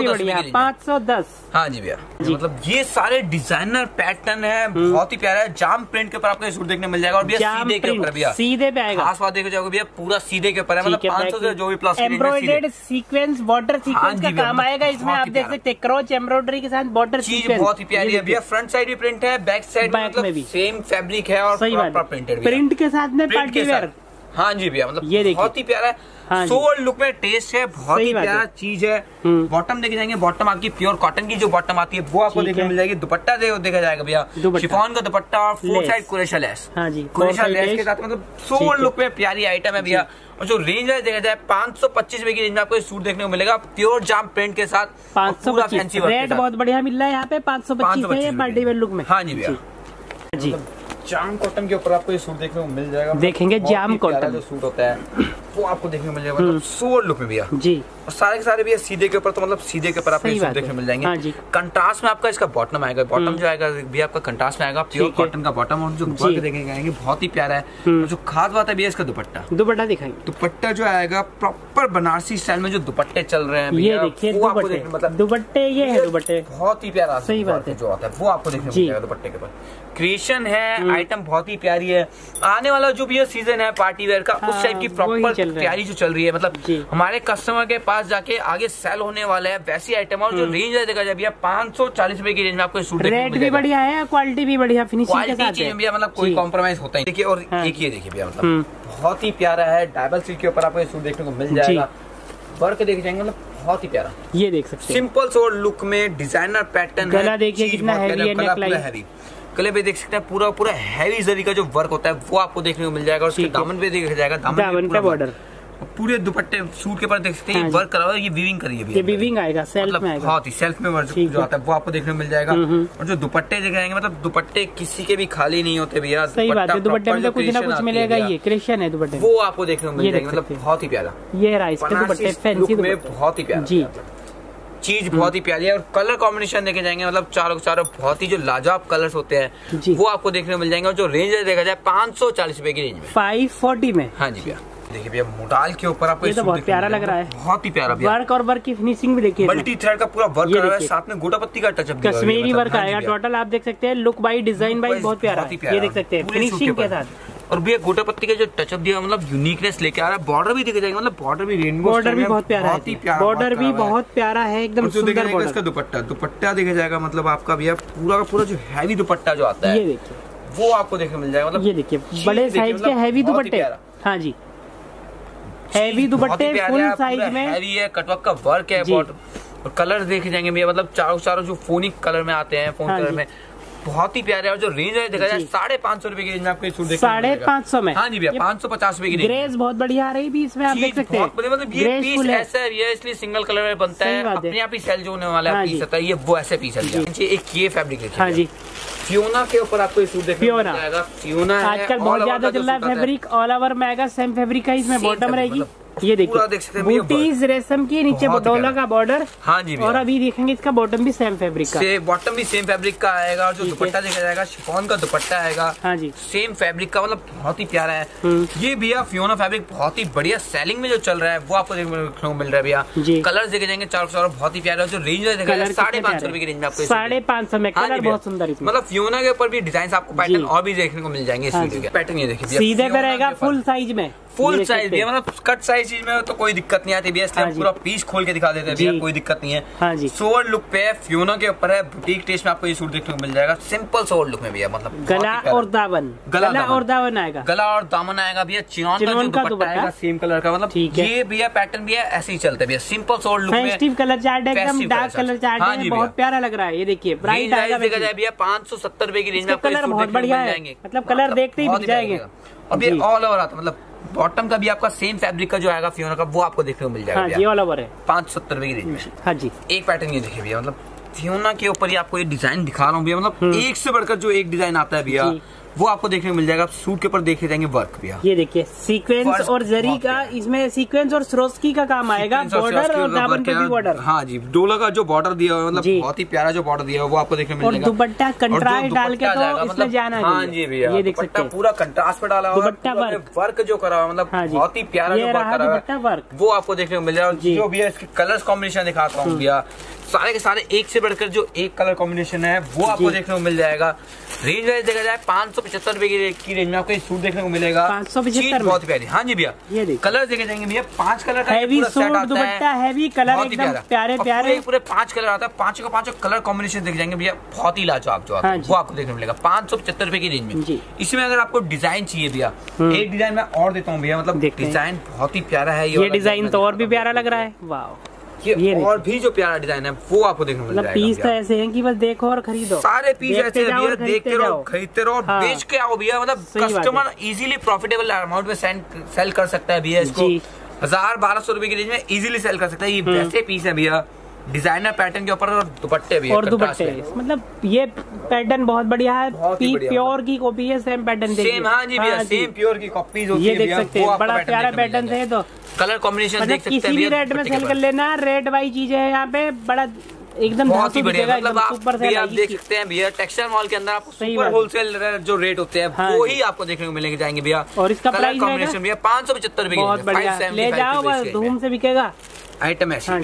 A: 510।
B: हाँ जी भैया, मतलब ये सारे डिजाइनर पैटर्न है, बहुत ही प्यारा है। जाम प्रिंट के ऊपर आपको सूट देखने मिल जाएगा। और भैया सीधे के ऊपर भैया,
A: सीधे पे आएगा।
B: खास बात देखो जाओगे भैया, पूरा सीधे के ऊपर है, मतलब 500 से जो भी plus
A: embroidered sequence border sequence का काम आएगा इसमें। आप देख सकते हैं क्रॉच एम्ब्रॉयडरी के साथ बॉर्डर सीक्वेंस,
B: बहुत ही प्यारी है भैया। फ्रंट साइड भी प्रिंट है, बैक साइड में भी सेम फैब्रिक है और प्रॉपर प्रिंटेड
A: प्रिंट के साथ में पार्टी वेयर।
B: हाँ जी भैया, मतलब ये बहुत ही प्यारा है। सोवर लुक में टेस्ट है, बहुत ही प्यारा चीज है। बॉटम देखे जाएंगे, बॉटम आपकी प्योर कॉटन की जो बॉटम आती है वो आपको देखने मिल जाएगी। दुपट्टा देखा जाएगा भैया, शिफॉन का दुपट्टा और 4 side crochet lace, crochet lace के साथ, मतलब सोवर लुक में प्यारी आइटम है भैया। और जो रेंज है देखा जाए 525 रुपए की रेंज में आपको सूट देखने को मिलेगा, प्योर जाम प्रिंट के साथ।
A: 525 रेट बहुत बढ़िया मिल रहा है यहाँ पे, 525 है पार्टी वेयर लुक में।
B: हाँ जी भैया जी, जाम कॉटन के ऊपर आपको ये सूट देखने को मिल जाएगा।
A: देखेंगे जाम कॉटन
B: जो सूट होता है वो आपको देखने को मिल जाएगा, मतलब सोवर लुक में भैया
A: जी।
B: और सारे के सारे भैया सीधे के ऊपर, तो मतलब सीधे के ऊपर आपको सूट देखने को मिल जाएंगे।
A: हाँ जी।
B: कंट्रास्ट में आपका इसका बॉटम आएगा, बॉटम जो आएगा भैया आपका कंट्रास्ट में आएगा, प्योर कॉटन का बॉटम। और जो वर्क देखने जाएंगे बहुत ही प्यारा है। और जो खास बात है भैया इसका दुपट्टा दिखाएंगे। दुपट्टा जो आएगा प्रॉपर बनारसी स्टाइल में जो दुपट्टे चल रहे हैं,
A: ये देखिए मतलब दुपट्टे, ये है दुपट्टे
B: बहुत ही प्यारा,
A: सही बात है,
B: जो आता है वो आपको देखने को मिल जाएगा। दुपट्टे के ऊपर क्रिएशन है, आइटम बहुत ही प्यारी है। आने वाला जो भी ये सीजन है पार्टी वेयर का, उस टाइप की प्रॉपर प्यारी जो चल रही है, मतलब हमारे कस्टमर के पास जाके आगे सेल होने वाला है वैसी आइटम। और जो रेंज है देखा जाए भैया 540 रुपए की रेंज में आपको सूट
A: रेट भी बढ़िया है, क्वालिटी भी बढ़िया, फिनिशिंग के साथ है
B: भैया, मतलब कोई कॉम्प्रोमाइज होता है। देखिए, और एक ये देखिए भैया, मतलब बहुत ही प्यारा है। डबल सिल्क के ऊपर आपको सूट देखने को मिल जाएगा। वर्क देख जाएंगे, मतलब बहुत ही प्यारा,
A: ये देख सकते हैं।
B: सिंपल सोवर लुक में डिजाइनर पैटर्न,
A: गला देखिए कितना हैवी है, नेक लाइन
B: गले पे देख सकते हैं पूरा पूरा हैवी जरी का जो वर्क होता है वो आपको देखने को मिल जाएगा। और उसके दामन पे देखा जाएगा, दामन पे बॉर्डर, पूरे दुपट्टे सूट के ऊपर देख सकते हैं वर्क करा हुआ है, ये वीविंग करी है,
A: ये वीविंग आएगा, सेल्फ में आएगा,
B: बहुत ही सेल्फ में वर्क जो आता है वो आपको देखने को मिल जाएगा। और जो दुपट्टे देखे जाएंगे मतलब दुपट्टे किसी के भी खाली नहीं होते भैया।
A: सही बात है, दुपट्टे में तो कुछ ना कुछ मिलेगा, ये क्रिश्चियन है दुपट्टे,
B: वो आपको देखने को मिल जाएगा, मतलब बहुत ही प्यारा।
A: ये राइस के दुपट्टे फैंसी
B: में बहुत ही प्यारा जी, चीज बहुत ही प्यारी है। और कलर कॉम्बिनेशन देखे जाएंगे मतलब चारों बहुत ही जो लाजवाब कलर्स होते हैं वो आपको देखने को मिल जाएंगे। और जो रेंज देखा जाए 540 रुपए की रेंज में,
A: 540 में।
B: हाँ जी भैया, देखिए भैया मोडाल के ऊपर आपको
A: ये तो बहुत प्यारा लग रहा है,
B: बहुत ही प्यारा
A: वर्क और वर्क की फिनिशिंग भी देखिए,
B: मल्टी थ्रेड का पूरा वर्क करा हुआ है, साथ में गोटा पत्ती का टचअप,
A: कश्मीरी वर्क आएगा टोटल। आप देख सकते हैं लुक बाई डिजाइन बाई बहुत प्यारा है, ये देख सकते हैं फिनिशिंग के साथ।
B: और भैया गोटा पत्ती का जो टचअप दिया मतलब यूनिकनेस लेके आ रहा है। बॉर्डर भी दिखे जाएगा, मतलब बॉर्डर भी रेनबो,
A: बॉर्डर भी बहुत प्यारा है, बॉर्डर भी बहुत प्यारा है, एकदम सुंदर बॉर्डर।
B: इसका दुपट्टा देखा जाएगा मतलब आपका भैया पूरा का पूरा जो हैवी दुपट्टा जो आता है,
A: ये देखिए
B: वो आपको देखने को मिल जाएगा। मतलब
A: ये देखिए बड़े साइज के हैवी दुपट्टे, हाँ जी हैवी दुपट्टे फुल साइज में, हैवी है, कटवर्क का वर्क है। और कलर देखे जाएंगे भैया मतलब चारों जो फोनिक कलर में आते हैं, फोन कलर में, बहुत ही प्यारे। और जो रेंज है देखा जाए 550 रुपए की रेंज में आपको सूट देखने 550 में,
B: हाँ जी भैया 550 रुपए की रेंज।
A: ग्रेस बहुत बढ़िया आ रही है इसमें, आप देख सकते हैं
B: मतलब ये पीस ऐसा है, ये इसलिए सिंगल कलर में बनता है, अपने आप ही सेल जो होने वाला है पीस होता है, ये वो ऐसे पीस है। एक ये फैब्रिक है, हाँ जी फियोना के ऊपर आपको सूट देखने को मिलेगा। फियोना
A: आजकल बहुत ज्यादा चल रहा है फैब्रिक, ऑल ओवर में आएगा, सेम फैब्रिक का इसमें बॉटम रहेगी। ये देखिए बूटीज रेशम की, नीचे डोला का बॉर्डर, हाँ जी। और अभी देखेंगे इसका बॉटम भी सेम फैब्रिक का,
B: बॉटम भी सेम फैब्रिक का आएगा। और जो दुपट्टा देखा जाएगा शिफॉन का दुपट्टा आएगा, हाँ जी सेम फैब्रिक का, मतलब बहुत ही प्यारा है। ये भैया फियोना फैब्रिक बहुत ही बढ़िया सेलिंग में जो चल रहा है वो आपको देखने को मिल रहा है भैया। कलर देखे जाएंगे चारों बहुत ही प्यारा। जो रेंज है 550 रुपए की रेंज में आपको
A: 550 में कलर बहुत सुंदर,
B: मतलब फियोना के ऊपर भी डिजाइन आपको पैटर्न और भी देखने को मिल जाएंगे। इस वीडियो के पैटर्न ये देखिए
A: सीधे पे रहेगा, फुल साइज में,
B: फुल साइज भैया, मतलब कट साइज चीज में तो कोई दिक्कत नहीं आती भैया, इसलिए हम पूरा पीस खोल के दिखा देते हैं भैया, कोई दिक्कत नहीं है। हाँ जी सोवर लुक पे है, फियोना के ऊपर है, बुटीक टेस्ट में आपको ये सूट देखने को मिल जाएगा, सिंपल सोवर लुक में भैया। मतलब
A: गला और दामन, गला और दामन आएगा,
B: गला और दामन आएगा भैया। चिनॉन का दुपट्टा आएगा सेम कलर का, मतलब ये भैया पैटर्न भी ऐसे ही चलता है भैया, सिंपल सोवर लुक में,
A: फेस्टिव कलर चार्ट है, एकदम डार्क कलर चार्ट है, बहुत प्यारा लग रहा है। ये देखिए प्राइस आएगा भैया 570 रुपए की रेंज में, कलर बहुत बढ़िया है, मतलब कलर देखते ही मिल जाएंगे।
B: और ये ऑल ओवर आता है, मतलब बॉटम का भी आपका सेम फैब्रिक का जो आएगा फियोना का वो आपको देखने को मिल जाएगा।
A: हाँ जी ऑल ओवर है
B: 570 रुपए की रेंज में, हाँ जी। एक पैटर्न ये देखिए भैया, मतलब फियोना के ऊपर ही आपको ये डिजाइन दिखा रहा हूँ भैया, मतलब एक से बढ़कर जो एक डिजाइन आता है भैया वो आपको देखने को मिल जाएगा। सूट के ऊपर देखे जाएंगे वर्क भैया, ये देखिए सीक्वेंस और जरी का, इसमें सीक्वेंस और सरोस्की का काम आएगा, बॉर्डर और दामन पे भी बॉर्डर, हाँ जी डोला का जो बॉर्डर दिया हुआ है, मतलब बहुत ही प्यारा जो बॉर्डर दिया हुआ है वो आपको देखने को मिलेगा। और दुपट्टा कंट्रास्ट डाल के तो इसमें जाना है, हाँ जी भैया ये देख सकते हैं पूरा कंट्रास्ट पे डाला हुआ है, दुपट्टा वर्क जो करा हुआ है, मतलब बहुत ही प्यारा जो वर्क करा हुआ है वो आपको देखने को मिल जाएगा। जो भैया इसके कलर्स कॉम्बिनेशन दिखाता हूँ भैया, सारे के सारे एक से बढ़कर जो एक कलर कॉम्बिनेशन है वो आपको देखने को मिल जाएगा। रेंज वाइज देखा जाए 575 रुपए की रेंज में आपको सूट देखने को मिलेगा, 575 बहुत प्यारी। हाँ जी भैया कलर देखे जाएंगे भैया, 5 कलर का
A: heavy suit dupatta, heavy colour एकदम प्यारे प्यारे,
B: पूरे 5 कलर आता है, 5 का 5 कलर कॉम्बिनेशन देख जाएंगे भैया, बहुत ही लाजवाब जो आता है वो आपको देखने को मिलेगा 575 रुपए की रेंज में। इसमें अगर आपको डिजाइन चाहिए भैया, एक डिजाइन मैं और देता हूँ भैया, मतलब डिजाइन बहुत ही प्यारा है, ये डिजाइन तो और भी प्यारा लग रहा है, वाह ये और भी जो प्यारा डिजाइन है वो आपको देखने को मिल जाएगा।
A: पीस तो ऐसे हैं कि बस देखो और खरीदो, सारे पीस ऐसे हैं भैया, देखते रहो खरीदते रहो, बेच के आओ भैया, मतलब कस्टमर इजीली प्रॉफिटेबल अमाउंट में सेल कर सकता है भैया, इसको 1000-1200 रुपए की रेंज में इजीली सेल कर सकता है। ये वैसे पीस है भैया, डिजाइनर पैटर्न के ऊपर, और दुपट्टे भी, और दुपट्टे मतलब ये पैटर्न बहुत बढ़िया है, प्योर की कॉपी है, सेम पैटर्न सेम, हाँ जी भैया सेम प्योर की कॉपीज होती है, ये देख सकते हैं बड़ा प्यारा पैटर्न है। तो कलर कॉम्बिनेशन देख सकते हैं, किसी भी रेट में सेल कर लेना, रेट वाइज चीजें है यहाँ पे, बड़ा एकदम बहुत ही बढ़िया, मतलब आप देख सकते हैं भैया टेक्सटाइल मॉल के अंदर आपको सुपर होलसेल जो रेट होते हैं वो ही आपको देखने को मिलेंगे जाएंगे भैया। और इसका कलर कॉम्बिनेशन भैया 575 रुपए, बहुत बढ़िया, ले जाओ बस धूम से बिकेगा आइटम है।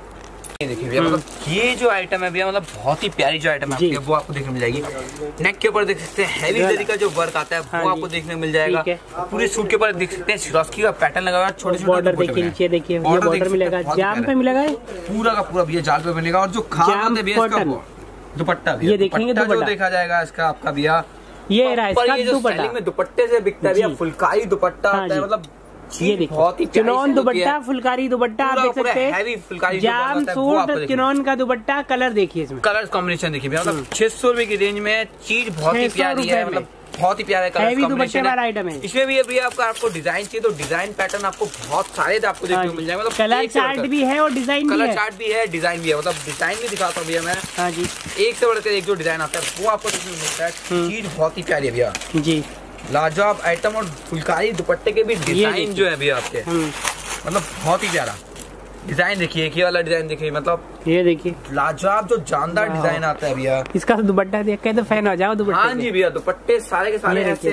A: ये देखिए भैया, मतलब ये जो आइटम है भैया, मतलब बहुत ही प्यारी जो आइटम है वो आपको देखने को मिल जाएगी। नेक के ऊपर देख सकते हैं हैवी जरी का जो वर्क आता है वो आपको देखने को मिल जाएगा। पूरे सूट के ऊपर देख सकते हैं सिरोस्की का पैटर्न लगा हुआ है, छोटे बॉर्डर देखिए, नीचे देखिए बॉर्डर मिलेगा, जाम पे मिलेगा, पूरा का पूरा भैया जाल पे मिलेगा। और जो खाम है भैया इसका दुपट्टा, ये देखेंगे जो देखा जाएगा इसका आपका भैया, ये दुपट्टे से बिकता है भैया, फुलकारी दुपट्टा आता है, मतलब ये देखिए बहुत ही चिनॉन दुपट्टा, फुलकारी दुपट्टा आप देख सकते हैं, जाम सूट चिनॉन का दुपट्टा। कलर देखिए इसमें,
B: कलर कॉम्बिनेशन देखिए, मतलब 600 रुपए की रेंज में चीज बहुत ही प्यारी है, मतलब बहुत ही प्यारा कलर कॉम्बिनेशन
A: आइटम है।
B: इसमें भी अभी आपको डिजाइन चाहिए तो डिजाइन पैटर्न आपको बहुत सारे आपको देखने को मिल जाएगा, मतलब
A: कलर चार्ट भी है और डिजाइन भी है,
B: कलर चार्ट भी है, डिजाइन भी है, मतलब डिजाइन भी दिखाता हूँ भैया मैं।
A: हाँ जी,
B: एक से बढ़कर एक जो डिजाइन आता है वो आपको देखने को मिलता है। चीज बहुत ही प्यारी है भैया
A: जी,
B: लाजवाब आइटम, और फुलकारी दुपट्टे के भी डिजाइन जो है भैया आपके, मतलब बहुत ही प्यारा डिजाइन देखिए। ये वाला डिजाइन देखिए, मतलब
A: ये देखिए
B: लाजवाब जो जानदार डिजाइन आता है भैया।
A: इसका दुपट्टा देख के तो फैन हो जाओ दुपट्टे।
B: हाँ जी भैया, दुपट्टे सारे के सारे ऐसे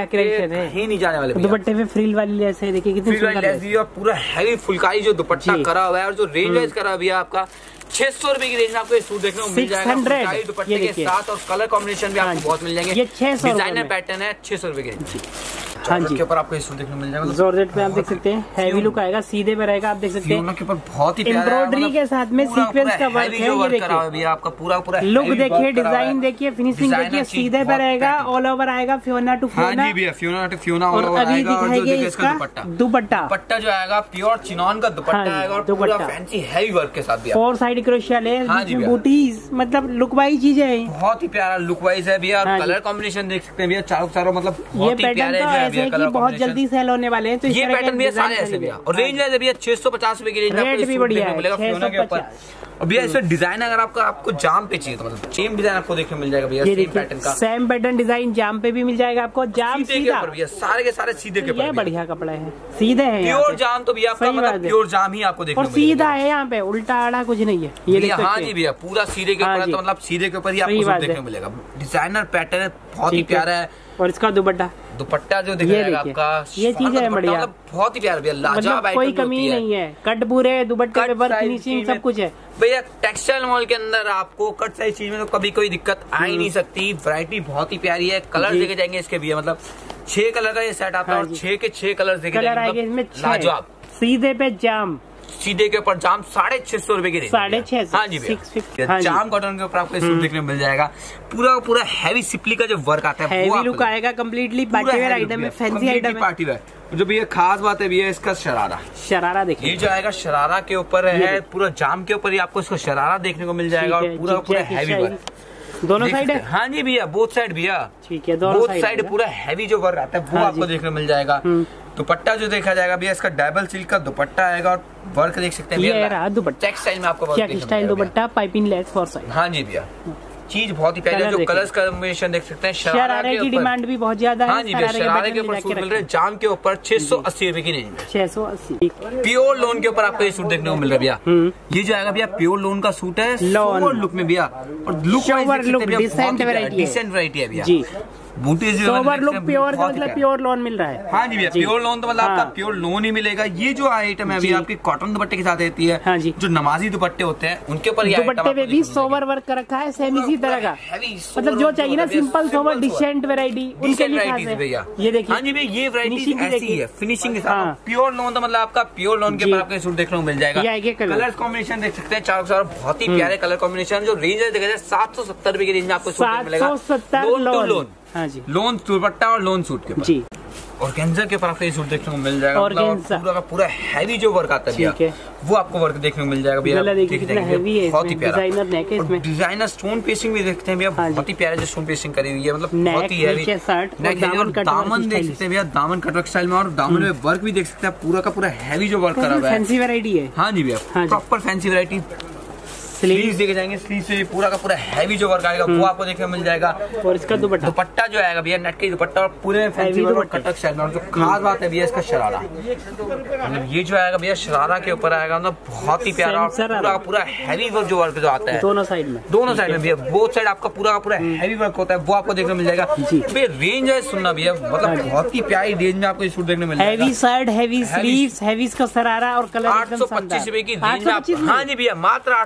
B: ही नहीं जाने वाले।
A: दुपट्टे पे फ्रिल वाली लेस है, देखिए कितनी
B: सुंदर है, पूरा हैवी फुलकारी जो दुपट्टा करा हुआ है, और जो रेंज वाइज करा भैया आपका 600 रुपए की रेंज में आपको ये सूट देखने को मिल जाएगा दुपट्टे के साथ, और कलर कॉम्बिनेशन भी आपको बहुत मिल जाएंगे।
A: ये 600
B: डिजाइनर पैटर्न है, 600 रुपए के।
A: हाँ जी,
B: के ऊपर आपको ये सूट देखने को मिल जाएगा।
A: जॉर्जेट पे आप देख सकते हैं, हैवी लुक आएगा, सीधे पे रहेगा, आप देख सकते हैं।
B: के ऊपर बहुत ही
A: एम्ब्रॉयडरी के साथ में सीक्वेंस का वर्क है, ये देखिए
B: आपका पूरा
A: लुक देखिए, डिजाइन देखिए, फिनिशिंग देखिए, सीधे पे रहेगा, ऑल ओवर आएगा, फ्योना टू फ्योना,
B: फ्योना टू फ्योना।
A: और अभी दिखाएंगे इसका दुपट्टा
B: जो आएगा प्योर चिनॉन का दुपट्टा आएगा, और पूरा फैंसी हैवी वर्क के साथ भी।
A: 4 साइड क्रोशिया लेस, बूटीज, मतलब लुक वाइज चीजें हैं,
B: बहुत ही प्यारा लुक वाइज है भैया। कलर कॉम्बिनेशन देख सकते हैं भैया, चारों मतलब
A: ये पैटर्न बहुत जल्दी सेल होने वाले हैं, तो
B: ये पैटर्न भैया सारे ऐसे भैया, और रेंज है भैया 650 रुपए की रेंज
A: रेट भी बढ़िया है,
B: मिलेगा फ्योना के ऊपर। और भैया इसमें डिजाइन अगर आपको जाम पे चाहिए तो मतलब सेम डिजाइन आपको देखने मिल जाएगा भैया, सेम पैटर्न का,
A: सेम पैटर्न डिजाइन जाम पे भी मिल जाएगा आपको। जाम सीधा
B: भैया, सारे के सारे सीधे के ऊपर,
A: बढ़िया कपड़ा है, सीधे है,
B: प्योर जाम तो भैया आपका मतलब प्योर जाम ही आपको देखने
A: को मिलेगा, और सीधा है, यहाँ पे उल्टा आड़ा कुछ नहीं है ये।
B: हाँ जी भैया, पूरा सीधे के ऊपर, तो मतलब सीधे के ऊपर ही आपको देखने को मिलेगा। डिजाइनर पैटर्न है, बहुत ही प्यारा है।
A: और इसका दुपट्टा जो दिखेगा आपका, ये चीज है बढ़िया,
B: मतलब बहुत ही प्यारा भैया, लाजवाब
A: कोई कमी नहीं है, कट पूरे दुपट्टे पे वर्क, फिनिशिंग सब कुछ है
B: भैया। टेक्सटाइल मॉल के अंदर आपको कट साइज चीज में तो कभी कोई दिक्कत आ ही नहीं सकती। वैरायटी बहुत ही प्यारी है, कलर देखे जाएंगे इसके भैया, मतलब 6 कलर का ये सेट आता है, और 6 के 6 कलर देखे जाएंगे, लाजवाब।
A: सीधे पे जाम,
B: सीधे के ऊपर जाम 650 रुपए की रेंज,
A: 650।
B: हाँ जी भैया, जाम कॉटन के ऊपर आपको सूट देखने को मिल जाएगा। पूरा हैवी सिपली का जो वर्क आता है,
A: हैवी लुक आएगा, कम्प्लीटली पार्टी वेयर आइटम है, फैंसी आइटम है,
B: पार्टी वेयर। जो भैया खास बात है भैया इसका शरारा देखिए, ये जो आएगा शरारा के ऊपर है, पूरा जाम के ऊपर ही आपको इसको शरारा देखने को मिल जाएगा, और पूरा हैवी वर्क
A: दोनों साइड है।
B: हाँ जी भैया, बोथ साइड भैया,
A: ठीक है,
B: बोथ साइड पूरा हैवी जो वर्क आता है वो आपको देखने को मिल जाएगा। दुपट्टा जो देखा जाएगा भैया, इसका डबल सिल्क का दुपट्टा आएगा, और वर्क देख सकते हैं भैया,
A: दुपट्टा
B: टेक्सटाइल में आपको
A: textile dupatta, piping lace 4 side.
B: हाँ जी भैया, चीज बहुत ही प्यारी, जो कलर्स कॉम्बिनेशन देख सकते हैं।
A: शरारे की डिमांड भी बहुत ज्यादा है।
B: हाँ जी भैया, शरारे के ऊपर सूट मिल रहे हैं, जाम के ऊपर 680 रुपए की रेंज में,
A: 680।
B: प्योर लोन के ऊपर आपको ये सूट देखने को मिल रहा है भैया। ये जो आएगा भैया प्योर लोन का सूट है, सोवर लुक में भैया, और लुक
A: डिसेंट
B: वैरायटी है भैया। बूटी
A: सोवर लुक प्योर का मतलब प्योर लोन मिल रहा है।
B: हाँ जी भैया, प्योर लोन तो मतलब आपका प्योर लोन ही मिलेगा। ये जो आइटम है अभी आपकी कॉटन दुपट्टे के साथ रहती है।
A: हाँ जी,
B: जो नमाजी दुपट्टे होते हैं उनके ऊपर
A: दुपट्टे पे भी सोवर वर्क कर रखा है, सेम इसी तरह का, मतलब जो चाहिए ना सिंपल सोवर डिसेंट वैरायटी, उनके लिए खास है भैया। ये देखिए,
B: हाँ जी भैया, ये वैरायटी ऐसी है फिनिशिंग के साथ। प्योर लोन तो मतलब आपका प्योर लोन के ऊपर आपको सूट देखने को मिल जाएगा। कलर कॉम्बिनेशन देख सकते हैं, चारों बहुत ही प्यारे कलर कॉम्बिनेशन। जो रेंज है देखा जाए 770 रुपए की रेंज में आपको सूट मिलेगा,
A: 770
B: लोन। हाँ जी, लोन दुपट्टा और लोन सूट के ऊपर जी। ऑर्गेन्जा के ऊपर आपको ये सूट देखने को मिल जाएगा, पूरा का पूरा हैवी जो वर्क आता है वो आपको वर्क देखने को मिल जाएगा भैया। बहुत ही प्यारा डिजाइनर नेक है इसमें, डिजाइनर स्टोन पेस्टिंग भी देखते हैं भैया, बहुत ही प्यारा जो स्टोन पेस्टिंग करी हुई है, मतलब बहुत ही हैवी नेक है। और दामन देख सकते हैं भैया, दामन कटवर्क स्टाइल में, और दामन में वर्क भी देख सकते हैं, पूरा का पूरा हैवी जो वर्क करा हुआ है,
A: फैंसी वैरायटी है।
B: हाँ जी भैया, प्रॉपर फैंसी वैरायटी। स्लीव्स देखे जाएंगे, स्लीव से पूरा का पूरा हैवी जो वर्क आएगा वो आपको देखने को मिल जाएगा। और इसका दुपट्टा जो आएगा भैया नेट का दुपट्टा, और पूरे फैंसी वर्क कटक स्टाइल में। और जो खास बात है भैया इसका शरारा, मतलब ये जो आएगा भैया शरारा के ऊपर आएगा, मतलब बहुत ही प्यारा पूरा पूरा हैवी वर्क जो वर्क जो आता है दोनों साइड में भैया, बोथ साइड आपका पूरा का पूरा हैवी वर्क होता है, वो आपको देखने को मिल जाएगा भैया। रेंज है सुनना भैया, मतलब बहुत ही प्यारी रेंज में आपको ये सूट देखने को मिल जाएगा। Heavy shirt, heavy sleeves, heavy का शरारा, और कलर 825 रुपए की रेंज में। हाँ जी भैया, मात्र 825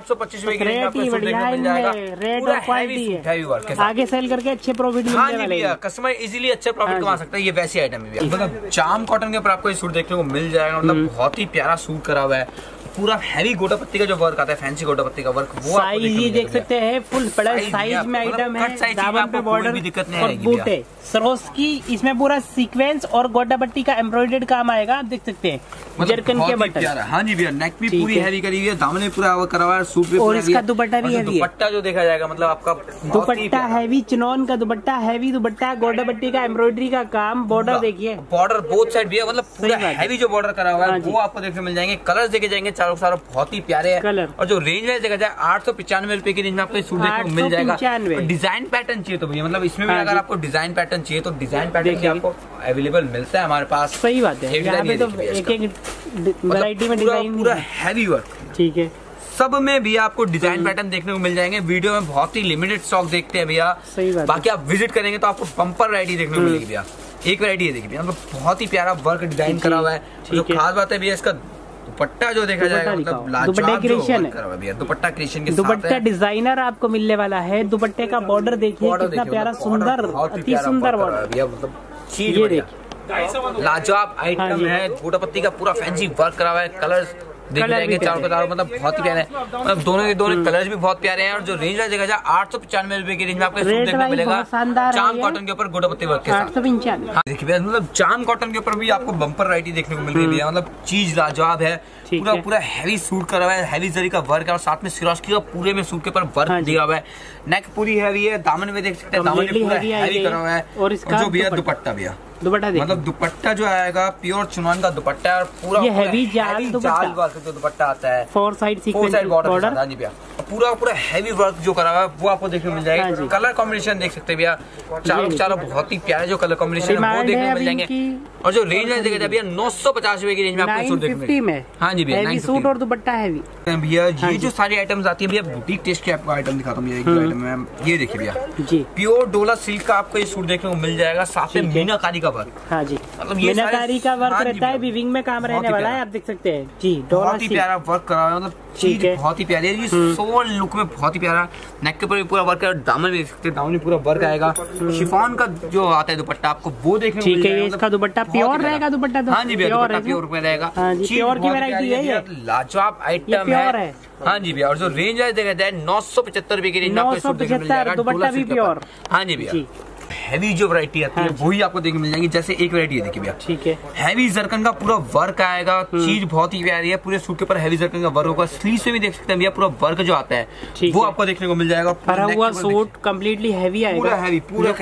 B: रुपए की रेंज आपको सूट देखने को मिल जाएगा।
A: रेट और क्वालिटी है, आगे सेल करके अच्छे प्रॉफिट मिलने वाले हैं।
B: कस्टमर इजीली अच्छा प्रॉफिट कमा सकता है। ये वैसी आइटम है, मतलब जाम कॉटन के ऊपर आपको ये सूट देखने को मिल जाएगा। मतलब बहुत ही प्यारा सूट करा हुआ है, पूरा हैवी गोटा पत्ती का जो वर्क आता है, फैंसी गोटा पत्ती का वर्क, वो
A: साइज ये देख सकते हैं, फुल बड़ा साइज में आइटम है। दामन पे बॉर्डर
B: भी दिक्कत नहीं
A: और बूटे सरोस की, इसमें पूरा सीक्वेंस और गोटा पट्टी का एम्ब्रॉयडर्ड काम आएगा, आप देख सकते हैं। जरकन के बटन,
B: हाँ जी भैया, नेक भी पूरी हैवी करी हुई है, दामन में पूरा करा हुआ है, सूट भी
A: और इसका दुपट्टा भी हैवी है।
B: दुपट्टा जो देखा जाएगा मतलब आपका
A: दुपट्टा हैवी, चिनॉन का दुपट्टा हैवी, दुपट्टा गोटा पट्टी का एम्ब्रॉयडरी का काम, बॉर्डर देखिए,
B: बॉर्डर बोथ साइड भी है, मतलब पूरा हैवी जो बॉर्डर करा हुआ है वो आपको देखने मिल जाएंगे। कलर्स देखे जाएंगे चारों सारों बहुत ही प्यारे हैं
A: कलर।
B: और जो रेंज है देखा जाए 895 रुपए की रेंज में आपको सूट देखने को मिल जाएगा। डिजाइन पैटर्न चाहिए तो भैया, मतलब इसमें भी अगर आपको डिजाइन पैटर्न चाहिए तो डिजाइन पैटर्न आपको अवेलेबल मिलता है हमारे पास।
A: सही बात है, यहाँ पे तो एक वैरायटी में डिजाइन
B: पूरा हैवी वर्क,
A: ठीक है।
B: सब में भी आपको डिजाइन पैटर्न देखने को मिल जाएंगे। वीडियो में बहुत ही लिमिटेड स्टॉक देखते हैं भैया,
A: सही बात।
B: बाकी आप विजिट करेंगे तो आपको बम्पर वैरायटी देखने को मिलेगी भैया। एक वैरायटी है देखिए भैया, मतलब बहुत ही प्यारा वर्क डिजाइन करा हुआ है। जो खास बात है भैया, इसका दुपट्टा जो देखा जाएगा मतलब लाजवाब क्रिएशन है। दुपट्टा क्रिएशन के
A: दुपट्टा डिजाइनर आपको मिलने वाला है। दुपट्टे का बॉर्डर देखिए कितना प्यारा, सुंदर, अति सुंदर बॉर्डर भैया, मतलब चीज ये देखिए
B: लाजवाब आइटम है। गोटा पत्ती का पूरा फैंसी वर्क करा हुआ है, कलर्स देख जाएंगे चारों के चारों, मतलब बहुत ही प्यारे हैं। मतलब दोनों के दोनों कलर्स भी बहुत प्यारे हैं। और जो रेंज देखा जाए 895 रुपए की रेंज में आपको सूट देखने को मिलेगा, जाम कॉटन के ऊपर गोटा पत्ती वर्क के साथ। देखिए भैया, मतलब जाम कॉटन के ऊपर भी आपको बम्पर वैरायटी देखने को मिल रही है, मतलब चीज लाजवाब है। पूरा पूरा हैवी सूट करा हुआ है, हैवी जरी का वर्क है और साथ में सिरोस्की का पूरे में सूट के ऊपर वर्क दिया हुआ है। नेक पूरी हैवी है, दामन में देख सकते हैं, दामन पूरा हैवी करा हुआ है। और जो भैया दुपट्टा भैया, दुपट्टा मतलब दुपट्टा जो आएगा प्योर चुनान का दुपट्टा है, पूरा
A: हैवी जाल
B: जो दुपट्टा आता है,
A: 4 साइड सीक्वेंस बॉर्डर,
B: हाँ जी भैया, पूरा पूरा हैवी वर्क जो करा हुआ है वो आपको देखने को मिल जाएगा। कलर कॉम्बिनेशन देख सकते हैं भैया, चारों बहुत ही प्यारे जो कलर कॉम्बिनेशन है वो देखने को मिल जाएंगे। और जो रेंज है देखा भैया 950 रुपए की रेंज में आपको सूट देखने को मिलेगा। हाँ जी भैया,
A: सूट और दुपट्टा हैवी
B: भैया। ये जो सारी आइटम्स आती है भैया, बुटीक टेस्ट के आपको आइटम दिखाता हूँ। ये देखिए भैया, प्योर डोला सिल्क का आपको ये सूट देखने को मिल जाएगा, साथ में मीनाकारी का वर्क।
A: हाँ जी, मतलब मीनाकारी का वर्क रहता है, वीविंग में काम रहने वाला है, आप देख सकते हैं जी।
B: बहुत ही प्यारा वर्क करा हुआ है, मतलब चीज बहुत ही प्यारी है। ये सोल लुक में बहुत ही प्यारा, नेक के ऊपर भी पूरा वर्क है, दामन भी देख सकते हैं, दामन में पूरा वर्क आएगा। शिफॉन का जो आता है दुपट्टा आपको वो देखने को मिलेगा।
A: इसका दुपट्टा प्योर रहेगा, दुपट्टा तो
B: हाँ जी भैया, प्योर में रहेगा,
A: प्योर की वैरायटी है,
B: लाजवाब आइटम है। हाँ जी भैया, और जो रेंज है देखा जाए 975 रुपए की रेंज में आपको सूट देखने को मिल जाएगा,
A: दुपट्टा भी प्योर।
B: हाँ जी भैया, हैवी जो वैरायटी आती है वही आपको देखने मिल जाएगी। जैसे एक वैरायटी है देखिए भैया, ठीक है, हैवी जरकन का पूरा वर्क आएगा, चीज बहुत ही प्यारी है, पूरे सूट के ऊपर हैवी जरकन का वर्क होगा। स्लीव्स में भी देख सकते हैं भैया, पूरा वर्क जो आता है वो आपको देखने को मिल जाएगा।
A: भरा हुआ सूट कंप्लीटली हैवी आएगा,
B: पूरा हैवी, पूरा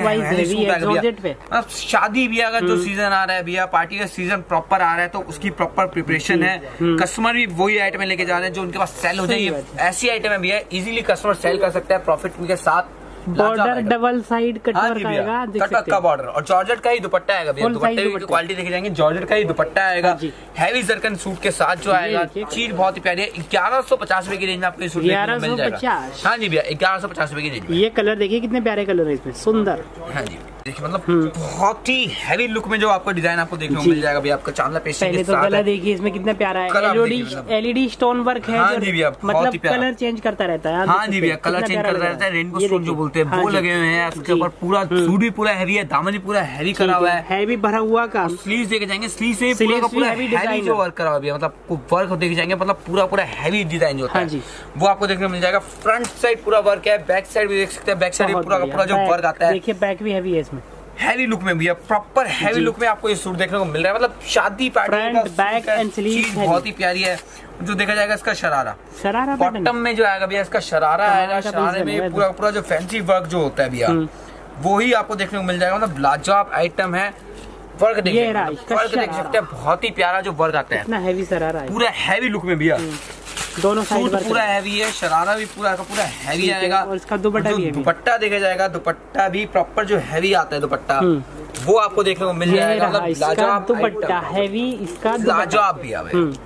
B: अब शादी भी अगर जो सीजन आ रहा है भैया, पार्टी का सीजन प्रॉपर आ रहा है तो उसकी प्रॉपर प्रिपरेशन है। कस्टमर भी वही आइटम लेके जा रहे हैं जो उनके पास सेल हो जाए। ऐसी आइटम है भैया, इजीली कस्टमर सेल कर सकता है प्रॉफिट के साथ।
A: बॉर्डर डबल साइड कटवर्क आएगा,
B: कटवर्क का बॉर्डर, और जॉर्जेट का ही दुपट्टा आएगा भैया। दुपट्टे की क्वालिटी देखे जाएंगे, जॉर्जेट का ही दुपट्टा आएगा, हैवी जरकन सूट के साथ जो आएगा, चीज बहुत ही प्यारी है। 1150 रुपए की रेंज में आपको सूट मिल जाएगा। हाँ जी भैया, 1150 रुपए की रेंज।
A: ये कलर देखिए कितने प्यारे कलर है इसमें, सुंदर।
B: हाँ जी देखिए, मतलब बहुत ही हैवी लुक में जो आपको डिजाइन आपको देखने को मिल जाएगा भैया। आपका चांदला पेस्ट
A: पहले तो गला देखिए इसमें कितना प्यारा है, एलईडी स्टोन वर्क है।
B: हाँ जी भैया,
A: मतलब कलर चेंज करता रहता है।
B: हाँ जी भैया, कलर चेंज करता रहता है। रेनबो स्टोन जो बोलते हैं वो लगे हुए हैं उसके ऊपर। पूरा सूट भी पूरा हैवी है, दामन भी पूरा हैवी करा हुआ है,
A: हैवी भरा हुआ का।
B: स्लीव्स देखे जाएंगे, स्लीव्स में पूरा हैवी जो वर्क करा हुआ है, मतलब वर्क देखे जाएंगे, मतलब पूरा हैवी डिजाइन जो होता है वो आपको देखने को मिल जाएगा। फ्रंट साइड पूरा वर्क है, बैक साइड भी देख सकते हैं, बैक साइड पूरा जो वर्क आता है।
A: देखिए बैक भी हैवी है इसमें,
B: हैवी लुक में भैया, प्रॉपर हैवी लुक में आपको ये सूट देखने को मिल रहा है। मतलब शादी पार्टी
A: बैक एंड स्लीव
B: बहुत ही प्यारी है। जो देखा जाएगा इसका शरारा बॉटम में जो आएगा भैया, इसका शरारा आएगा। शरारे में पूरा जो फैंसी वर्क जो होता है भैया वो ही आपको देखने को मिल जाएगा। मतलब लाजवाब आइटम है। वर्क देख सकते हैं, बहुत ही प्यारा जो वर्क आता है,
A: हैवी शरारा,
B: पूरा हैवी लुक में भैया।
A: दोनों साइड
B: पूरा हैवी है, शरारा भी पूरा हैवी आएगा।
A: और इसका दुपट्टा भी,
B: दुपट्टा देखा जाएगा, दुपट्टा भी प्रॉपर जो हैवी आता है दुपट्टा वो आपको देखने को मिल जाएगा।
A: लाजवाब दुपट्टा हैवी, इसका
B: लाजवाब भी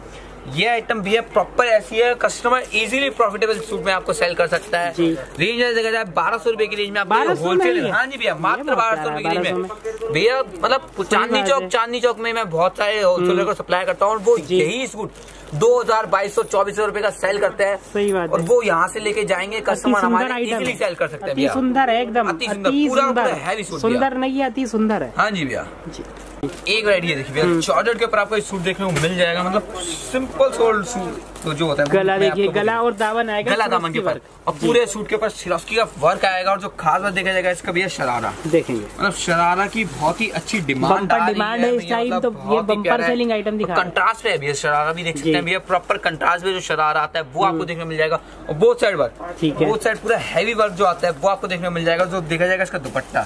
B: ये आइटम भी है प्रॉपर ऐसी है, कस्टमर इजीली प्रॉफिटेबल सूट में आपको सेल कर सकता है। रेंज देखा जाए 1200 रुपए की रेंज में आपको होलसेल, हाँ जी भैया मात्र 1200 रुपए की रेंज में भैया। मतलब चांदनी चौक में मैं बहुत सारे होलसेलर को सप्लाई करता हूँ और वो यही सूट 2000, 2200 रुपए का सेल करते हैं।
A: सही बात है।
B: और वो यहाँ से लेके जाएंगे कस्टमर, हमारे इजीली सेल कर सकते हैं भैया।
A: सुंदर है एकदम,
B: अति सुंदर, हैवी सूट,
A: सुंदर नहीं है अति सुंदर है।
B: हाँ जी भैया। एक वैरायटी है देखिए भैया, जॉर्जेट के ऊपर आपको सूट देखने को मिल जाएगा। मतलब सिंपल सोल्ड सूट तो जो होता है,
A: गला देखिए, गला और दामन आएगा,
B: गला दामन के ऊपर और पूरे सूट के ऊपर सिरोस्की का वर्क आएगा। और जो खास बात देखा जाएगा इसका भैया शरारा
A: देखेंगे,
B: मतलब शरारा की बहुत ही अच्छी डिमांड
A: है इस टाइम, तो ये बम्पर सेलिंग आइटम दिखा।
B: कंट्रास्ट में भैया शरारा भी देख सकते हैं भैया, प्रॉपर कंट्रास्ट में जो शरारा आता है वो आपको देखने को मिल जाएगा। और both side work, both side पूरा हैवी वर्क जो आता है वो आपको देखने को मिल जाएगा। जो देखा जाएगा इसका दुपट्टा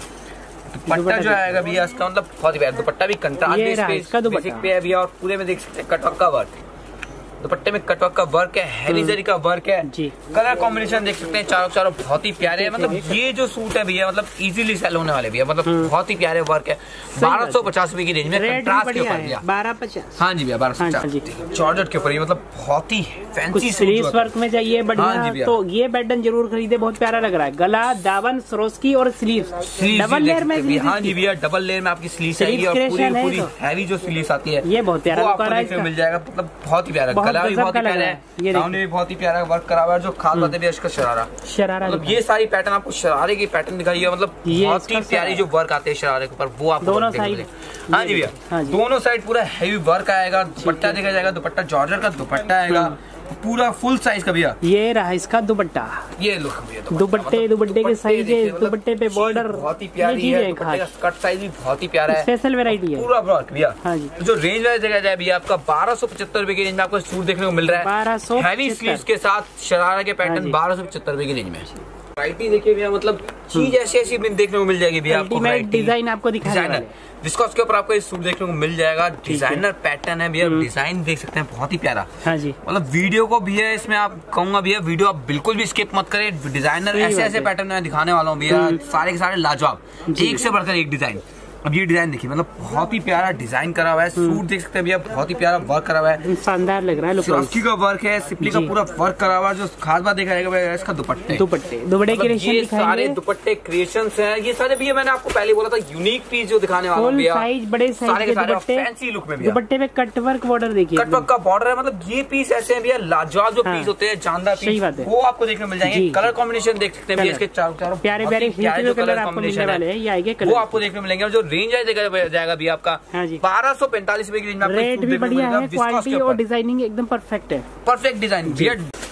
B: जो आएगा भैया इसका, मतलब बहुत ही प्यारा दुपट्टा भी कंट्रास्ट बेसिक पे है भैया। और पूरे में देख सकते हैं कटवर्क का वर्क, दुपट्टे में कटवर्क का वर्क है, हैवी जरी का वर्क है जी। कलर कॉम्बिनेशन देख सकते हैं, चारों बहुत ही प्यारे हैं। मतलब ये जो सूट है भैया मतलब इजीली सेल होने वाले भैया, मतलब बहुत ही प्यारे वर्क है। 1250 रुपए की रेंज में कंट्रास्ट के ऊपर भैया
A: 1250।
B: हाँ जी भैया 1250 जॉर्जेट के ऊपर, ये मतलब बहुत ही फैंसी
A: स्लीव्स वर्क में चाहिए बढ़िया तो ये पैटर्न जरूर खरीदे, बहुत प्यारा लग रहा है। गला, दामन, सरोस्की और स्लीव्स डबल लेयर में।
B: हाँ जी भैया डबल लेयर में आपकी स्लीव्स आएगी और पूरी हैवी जो स्लीव्स आती है
A: ये बहुत प्यारा
B: मिल जाएगा। मतलब बहुत ही प्यारा, गला भी बहुत ही प्यारा है, सामने भी बहुत ही प्यारा वर्क करा हुआ है। जो खास बात है इसका शरारा, मतलब ये सारी पैटर्न आपको शरारे की पैटर्न दिखाई है। मतलब बहुत ही प्यारी जो वर्क आते हैं शरारे के ऊपर वो आपको
A: दोनों साइड।
B: हाँ जी भैया दोनों साइड पूरा हैवी वर्क आएगा। दुपट्टा देखा जाएगा, दुपट्टा जॉर्जेट का दुपट्टा आएगा पूरा फुल साइज का भैया।
A: ये रहा इसका दुपट्टा,
B: ये लुक भैया
A: दुपट्टे के साइज है, दुपट्टे पे बॉर्डर
B: बहुत ही प्यारी है, दुपट्टे का स्कर्ट साइज भी बहुत ही प्यारा है,
A: स्पेशल वैरायटी है
B: पूरा वर्क भैया।
A: हाँ जी।
B: जो रेंज वाइज देखा जाए भैया आपका 1275 रुपए की रेंज में आपको सूट देखने को मिल रहा है,
A: 1275
B: हैवी स्लीव्स के साथ शरारा के पैटर्न 1275 रुपए की रेंज में। वैरायटी देखिए भैया, मतलब चीज ऐसी देखने को मिल जाएगी भैया आपको।
A: डिजाइन आपको दिखाएंगे
B: जिसको उसके ऊपर आपको इस सूट देखने को मिल जाएगा। डिजाइनर पैटर्न है भैया, डिजाइन देख सकते हैं बहुत ही प्यारा।
A: हाँ जी।
B: मतलब वीडियो को भैया इसमें आप कहूंगा भैया वीडियो आप बिल्कुल भी स्किप मत करें। डिजाइनर ऐसे पैटर्न मैं दिखाने वाला हूँ भैया, सारे के सारे लाजवाब, एक से बढ़कर एक डिजाइन। अब ये डिजाइन देखिए, मतलब बहुत ही प्यारा डिजाइन करा हुआ है। सूट देख सकते हैं भैया, बहुत ही प्यारा वर्क करा हुआ है,
A: शानदार लग रहा है।
B: सिरोस्की का वर्क है, सिपली का पूरा वर्क करा हुआ है। जो खास बात देखा जाएगा भैया इसका दुपट्टे
A: क्रिएशन,
B: ये सारे दुपट्टे क्रिएशंस हैं। ये सारे भैया मैंने आपको पहले बोला था यूनिक पीस जो दिखाने वाला हूं भैया,
A: बड़े साइज के दुपट्टे,
B: फैंसी लुक में भैया।
A: दुपट्टे पे कटवर्क बॉर्डर देखिए,
B: कटवर्क का बॉर्डर है। मतलब ये पीस ऐसे हैं भैया लाजवाब जो पीस होते हैं, जानदार पीस, वो आपको देखने को मिल जाएंगे। कलर कॉम्बिनेशन देख सकते हैं भैया, इसके चारों
A: प्यारे कलर आपको मिलने वाले हैं,
B: वो आपको देखने को मिलेंगे। और जो रेंज है जाएगा भी आपका 1245 रुपए की रेंज में।
A: रेट भी बढ़िया है, क्वालिटी और डिजाइनिंग एकदम परफेक्ट है,
B: परफेक्ट डिजाइन भैया।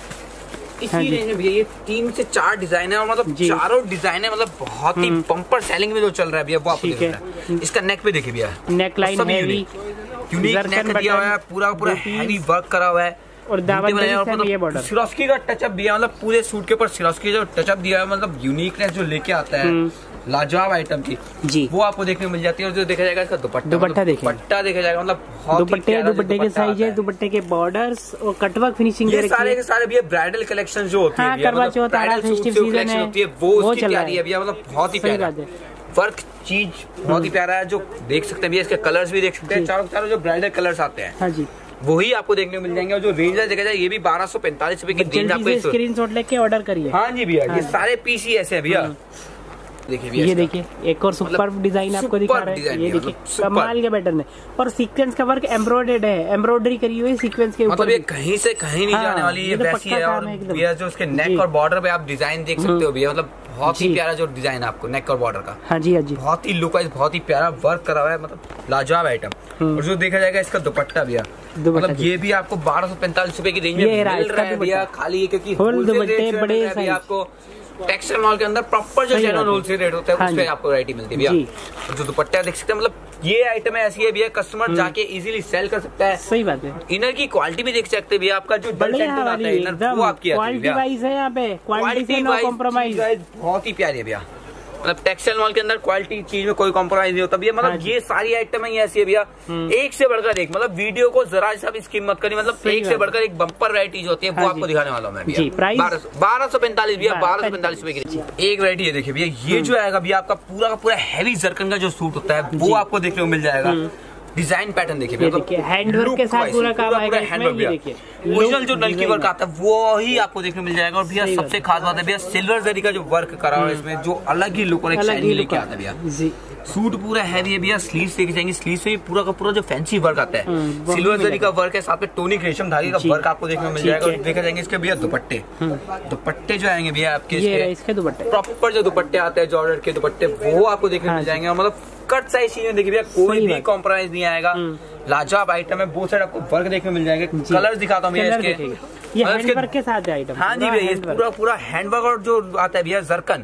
B: इसी रेंज में भैया ये 3 से 4 डिजाइन है और मतलब चारों डिजाइन है, मतलब बहुत ही बम्पर सेलिंग में जो चल रहा है भैया वो आपको दिख रहा है। इसका नेक पे देखिए भैया,
A: neck line heavy
B: unique neck दिया हुआ है, पूरा हैवी वर्क करा हुआ है। और दामन ये बॉर्डर सिरोस्की का टचअप दिया, मतलब पूरे सूट के ऊपर सिरोस्की जो टचअप दिया है, मतलब यूनिकनेस जो लेके आता है लाजवाब आइटम की जी, वो आपको देखने को मिल जाती है। और जो देखा जाएगा इसका दुपट्टा देखा जाएगा, मतलब दुपट्टे के साइज है, दुपट्टे के बॉर्डर्स और कटवर्क फिनिशिंग, ये सारे के सारे भैया ब्राइडल कलेक्शन जो होती है, करवा चौथ कलेक्शन होती है, वो उसकी तैयारी है भैया। मतलब बहुत ही प्यारा वर्क चीज, बहुत ही प्यारा है। जो देख सकते हैं भैया, इसके कलर्स भी देख सकते हैं, चारों जो ब्राइडल कलर्स आते हैं वही आपको देखने को मिल जाएंगे। और जो रेंज देखा जाए ये भी 1245 रुपए की रेंज आपको स्क्रीनशॉट लेके ऑर्डर करिए। हाँ जी भैया, ये सारे पीस ही ऐसे है भैया। देखिए ये देखिए एक और सुपर डिजाइन आपको दिखा रहा है, ये देखिए कमाल के पैटर्न है और सीक्वेंस का वर्क एम्ब्रॉयडर्ड है, एम्ब्रॉयडरी करी हुई है सीक्वेंस के ऊपर। मतलब ये कहीं से कहीं नहीं जाने वाली, ये वैसी है। और भैया जो उसके नेक और बॉर्डर पे आप डिजाइन देख सकते हो भैया, मतलब बहुत ही प्यारा जो डिजाइन है आपको नेक और बॉर्डर का। हाँ जी, हाँ जी, बहुत ही लुक वाइज बहुत ही प्यारा वर्क करा हुआ है, मतलब लाजवाब आइटम। और जो देखा जाएगा इसका दुपट्टा भैया, मतलब ये भी आपको 1245 रुपए की रेंज में मिल रहा है भैया, खाली क्योंकि बड़े आपको टेक्सटाइल मॉल के अंदर प्रॉपर जो जेन्युइन होलसेल रेट होता है उस पे आपको वैरायटी मिलती है भैया। जो दुपट्टा देख सकते हैं, मतलब ये आइटम ऐसी है भैया कस्टमर जाके इजीली सेल कर सकता है। सही बात है। इनर की क्वालिटी भी देख सकते हैं भैया, आपका जो आता है इनर वो आपकी क्वालिटी वाइज है, यहाँ पे क्वालिटी नो कॉम्प्रोमाइज, बहुत ही प्यारी है भैया। मतलब टेक्सटाइल मॉल के अंदर क्वालिटी चीज में कोई कॉम्प्रोमाइज नहीं होता भैया। मतलब ये सारी आइटम है ऐसी है भैया, एक से बढ़कर एक, मतलब वीडियो को जरा सा भी स्किप मत करिए, मतलब एक से बढ़कर एक बम्पर वैरायटी होती है वो आपको दिखाने वाला हूँ मैं भैया। 1245 भैया, 1245 रुपए की एक वैरायटी है। देखिए भैया ये जो आएगा भैया आपका पूरा का पूरा हैवी जरकन का जो सूट होता है वो आपको देखने को मिल जाएगा। डिजाइन पैटर्न देखिए,
A: हैंडवर्क के साथ पूरा काम आएगा इसमें। ये देखिए
B: ओरिजिनल जो नलकी वर्क आता है वो ही आपको देखने मिल जाएगा। और भैया सबसे खास बात है भैया सिल्वर जरी का जो वर्क करा हुआ है इसमें, जो अलग ही लुक और एक शाइनिंग लेके आता है भैया। सूट पूरा हैवी है भैया, स्लीव्स देखे जाएंगे, स्लीव्स में पूरा का पूरा जो फैंसी वर्क आता है, सिल्वर जरी का वर्क है, साथ में टोनिक रेशम धागे का वर्क आपको देखने को मिल जाएगा। और देखा जाएंगे इसके भैया दुपट्टे, दुपट्टे जो आएंगे भैया आपके
A: इसके दुपट्टे
B: प्रॉपर जो दुपट्टे आते हैं जॉर्जेट के दुपट्टे, वो आपको देखने को मिल जाएंगे। मतलब कट साइज चीजें देखिए भैया, कोई भी कॉम्प्रोमाइज नहीं आएगा। लाजवाब आइटम है, बहुत सारे आपको वर्क देखने को मिल जाएंगे। कलर दिखाता हूँ भैया इसके,
A: ये हैंडवर्क के साथ आइटम।
B: हाँ जी भैया, ये पूरा जरकन और जो आता है भैया जरकन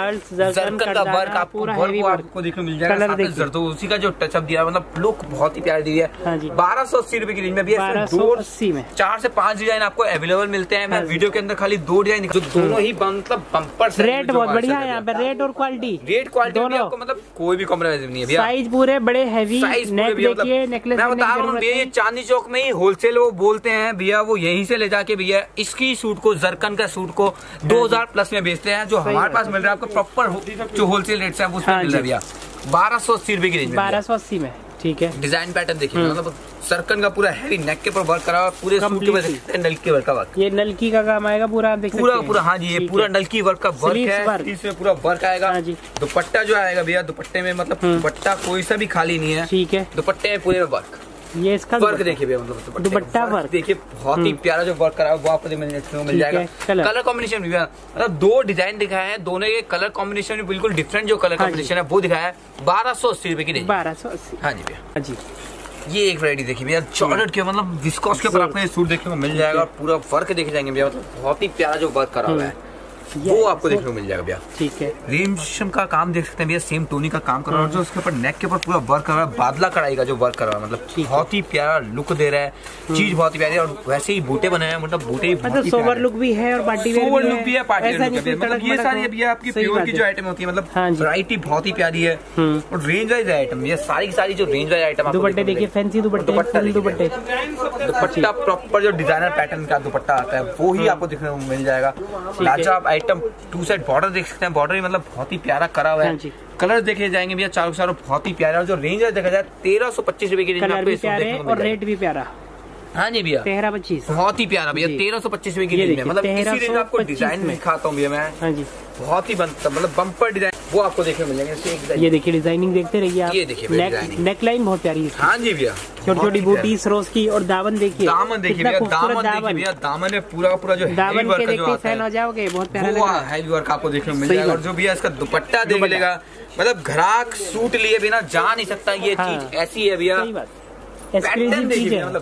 B: का वर्क आपको देखने को मिल जाएगा। उसी का जो टचअप दिया है, मतलब लुक बहुत ही प्यारी दी है। 1280 रुपए की रेंज में भैया
A: 1280 में
B: 4 से 5 डिजाइन आपको अवेलेबल मिलते हैं। मैं वीडियो के अंदर खाली 2 डिजाइन, जो दोनों ही मतलब बम्पर
A: रेट बहुत बढ़िया है यहाँ पे, रेट और क्वालिटी
B: दोनों आपको मतलब कोई भी कॉम्प्रोमाइज नहीं है भैया।
A: साइज पूरे बड़े हैवी, नेक देखिए, नेकलेस
B: मैं बता रहा हूँ भैया, चांदनी चौक में ही होलसेल वो बोलते हैं भैया, वो यहीं से ले जाके भैया इसकी सूट को, जरकन का सूट को 2000 प्लस में बेचते हैं। जो हमारे पास मिल रहा है आपको प्रॉपर जो होलसेल रेट है वो मिल रहा है भैया 1280 रुपए की रेंज में,
A: 1280 में। ठीक है,
B: डिजाइन पैटर्न देखिए, मतलब जरकन का पूरा हैवी नेक के ऊपर वर्क करा हुआ, पूरे सूट के ऊपर नलकी वर्क का वर्क,
A: ये नलकी का काम आएगा पूरा, आप देख सकते हैं
B: पूरा। हाँ जी, ये पूरा नलकी वर्क का वर्क है, इसमें पूरा वर्क आएगा। दुपट्टा जो आएगा भैया, दुपट्टे में मतलब दुपट्टा कोई सा भी खाली नहीं है।
A: ठीक है,
B: दुपट्टे में पूरे वर्क,
A: ये इसका
B: वर्क देखिए भैया, मतलब
A: दुपट्टा वर्क
B: देखिए, बहुत ही प्यारा जो वर्क करा है वो आपको मिल जाएगा। कलर कॉम्बिनेशन भी मतलब 2 डिजाइन दिखाए हैं, दोनों के कलर कॉम्बिनेशन में बिल्कुल डिफरेंट जो कलर कॉम्बिनेशन है वो दिखाया है। 1280 रुपए की रेंज,
A: 1280।
B: हाँ जी भैया,
A: हाँ जी।
B: ये एक वैरायटी देखिए भैया, जॉर्जेट के मतलब विस्कोस के ऊपर आपको ये सूट देखने को मिल जाएगा। और पूरा वर्क देखे जाएंगे भैया, मतलब बहुत ही प्यारा जो वर्क करा हुआ है वो आपको देखने को मिल जाएगा भैया।
A: ठीक है,
B: रेशम का काम देख सकते हैं भैया, सेम टोनी का काम कर रहा है, और जो उसके ऊपर नेक के ऊपर पूरा वर्क कर रहा है, बादला कढ़ाई का जो वर्क कर रहा है, मतलब बहुत ही प्यारा लुक दे रहा है, चीज बहुत ही प्यारी है। और वैसे ही बूटे बने हैं, मतलब बूटे
A: मतलब सोवर लुक भी है और पार्टी वेयर
B: लुक भी है, पार्टी वेयर लुक भी है। मतलब ये सारी भैया आपकी प्योर की जो आइटम होती है, मतलब वैरायटी बहुत ही प्यारी है। और रेंज वाइज आइटम, ये सारी की सारी जो रेंज वाइज आइटम,
A: दुपट्टे देखिए, फैंसी दुपट्टे,
B: दुपट्टा प्रॉपर जो डिजाइनर पैटर्न का दुपट्टा आता है वो ही आपको देखने को मिल जाएगा। लाजवाब आइटम, 2 साइड बॉर्डर देख सकते हैं, बॉर्डर भी मतलब बहुत ही प्यारा करा हुआ है। कलर देखे जाएंगे भैया, चारों बहुत ही प्यारा। और जो रेंज है देखा जाए 1325 रुपए की रेंज में आपको
A: और रेट भी प्यारा।
B: हाँ जी भैया,
A: 1325
B: बहुत ही प्यारा भैया, 1325 रुपए की रेंज में। मतलब इसी रेंज में आपको डिजाइन दिखाता हूँ भैया मैं।
A: हाँ जी,
B: बहुत ही बनता, मतलब बम्पर डिजाइन वो आपको देखने को मिल जाएंगे।
A: ये देखिए डिजाइनिंग देखते रहिए आप,
B: ये देखिए
A: नेक लाइन बहुत प्यारी है।
B: हाँ जी भैया,
A: छोटी छोटी बूटी सरोज की। और दामन देखिए,
B: दामन देखिए भैया, दामन में पूरा जो
A: दामन के देखते फैन हो जाओगे, बहुत प्यारा लग रहा है,
B: हैवी वर्क आपको देखने को मिल जाएगा। और जो भैया इसका दुपट्टा देख लेगा, मतलब घराक सूट लिए बिना जा नहीं सकता, ये चीज ऐसी है भैया। पैटर्न देखिए, मतलब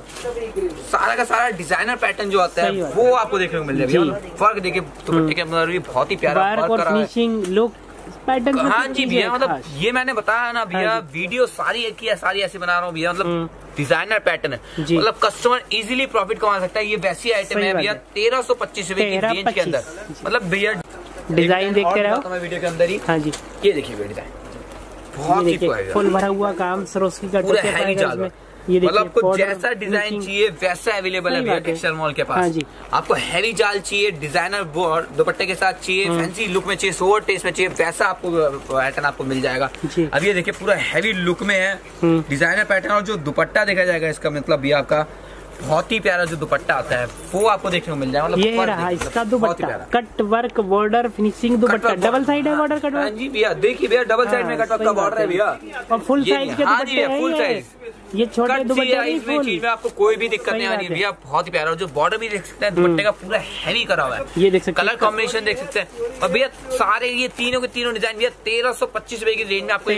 B: सारा का सारा डिजाइनर पैटर्न जो आता है वो आपको देखने को मिल जाएगा। फर्क देखिए, दुपट्टे के अंदर भी बहुत ही प्यारा वर्क करा है,
A: फिनिशिंग लुक पैटर्न।
B: हाँ जी भैया, मतलब ये मैंने बताया ना भैया, वीडियो सारी ऐसे बना रहा हूँ भैया, मतलब डिजाइनर पैटर्न है, मतलब कस्टमर इजीली प्रॉफिट कमा सकता है। ये वैसी आइटम है भैया 1325 रुपए की रेंज के अंदर। मतलब भैया
A: डिजाइन देखते रहो
B: वीडियो के अंदर ही। हाँ जी, ये देखिए भैया डिजाइन बहुत ही
A: फुल भरा हुआ काम, सरोस्की का
B: पूरा हैवी चाल, मतलब आपको जैसा डिजाइन चाहिए वैसा अवेलेबल है भैया टेक्सटाइल मॉल के पास। आपको हैवी जाल चाहिए, डिजाइनर दुपट्टे के साथ चाहिए, फैंसी लुक में चाहिए, सोवर टेस्ट में चाहिए, वैसा आपको पैटर्न आपको मिल जाएगा। अब ये देखिए पूरा हैवी लुक में है डिजाइनर पैटर्न। और जो दुपट्टा देखा जाएगा इसका, मतलब भैया आपका बहुत ही प्यारा जो दुपट्टा आता है वो आपको देखने को मिल जाएगा। मतलब
A: ये रहा इसका dupatta, cut work border finishing dupatta, double side है बॉर्डर कट वर्क।
B: जी भैया देखिए भैया, डबल साइड में कट वर्क का बॉर्डर है भैया,
A: और फुल साइज के दुपट्टे हैं, फुल साइज। ये छोटे दुपट्टे हैं,
B: इसमें चीज में आपको कोई भी दिक्कत नहीं आ रही है भैया, बहुत ही प्यारा। और जो बॉर्डर भी देख सकते हैं दुपट्टे का पूरा हैवी करा हुआ है,
A: ये देख सकते हैं,
B: कलर कॉम्बिनेशन देख सकते हैं। और भैया सारे ये तीनों के तीनों डिजाइन भैया 1325 रुपए की रेंज में आपको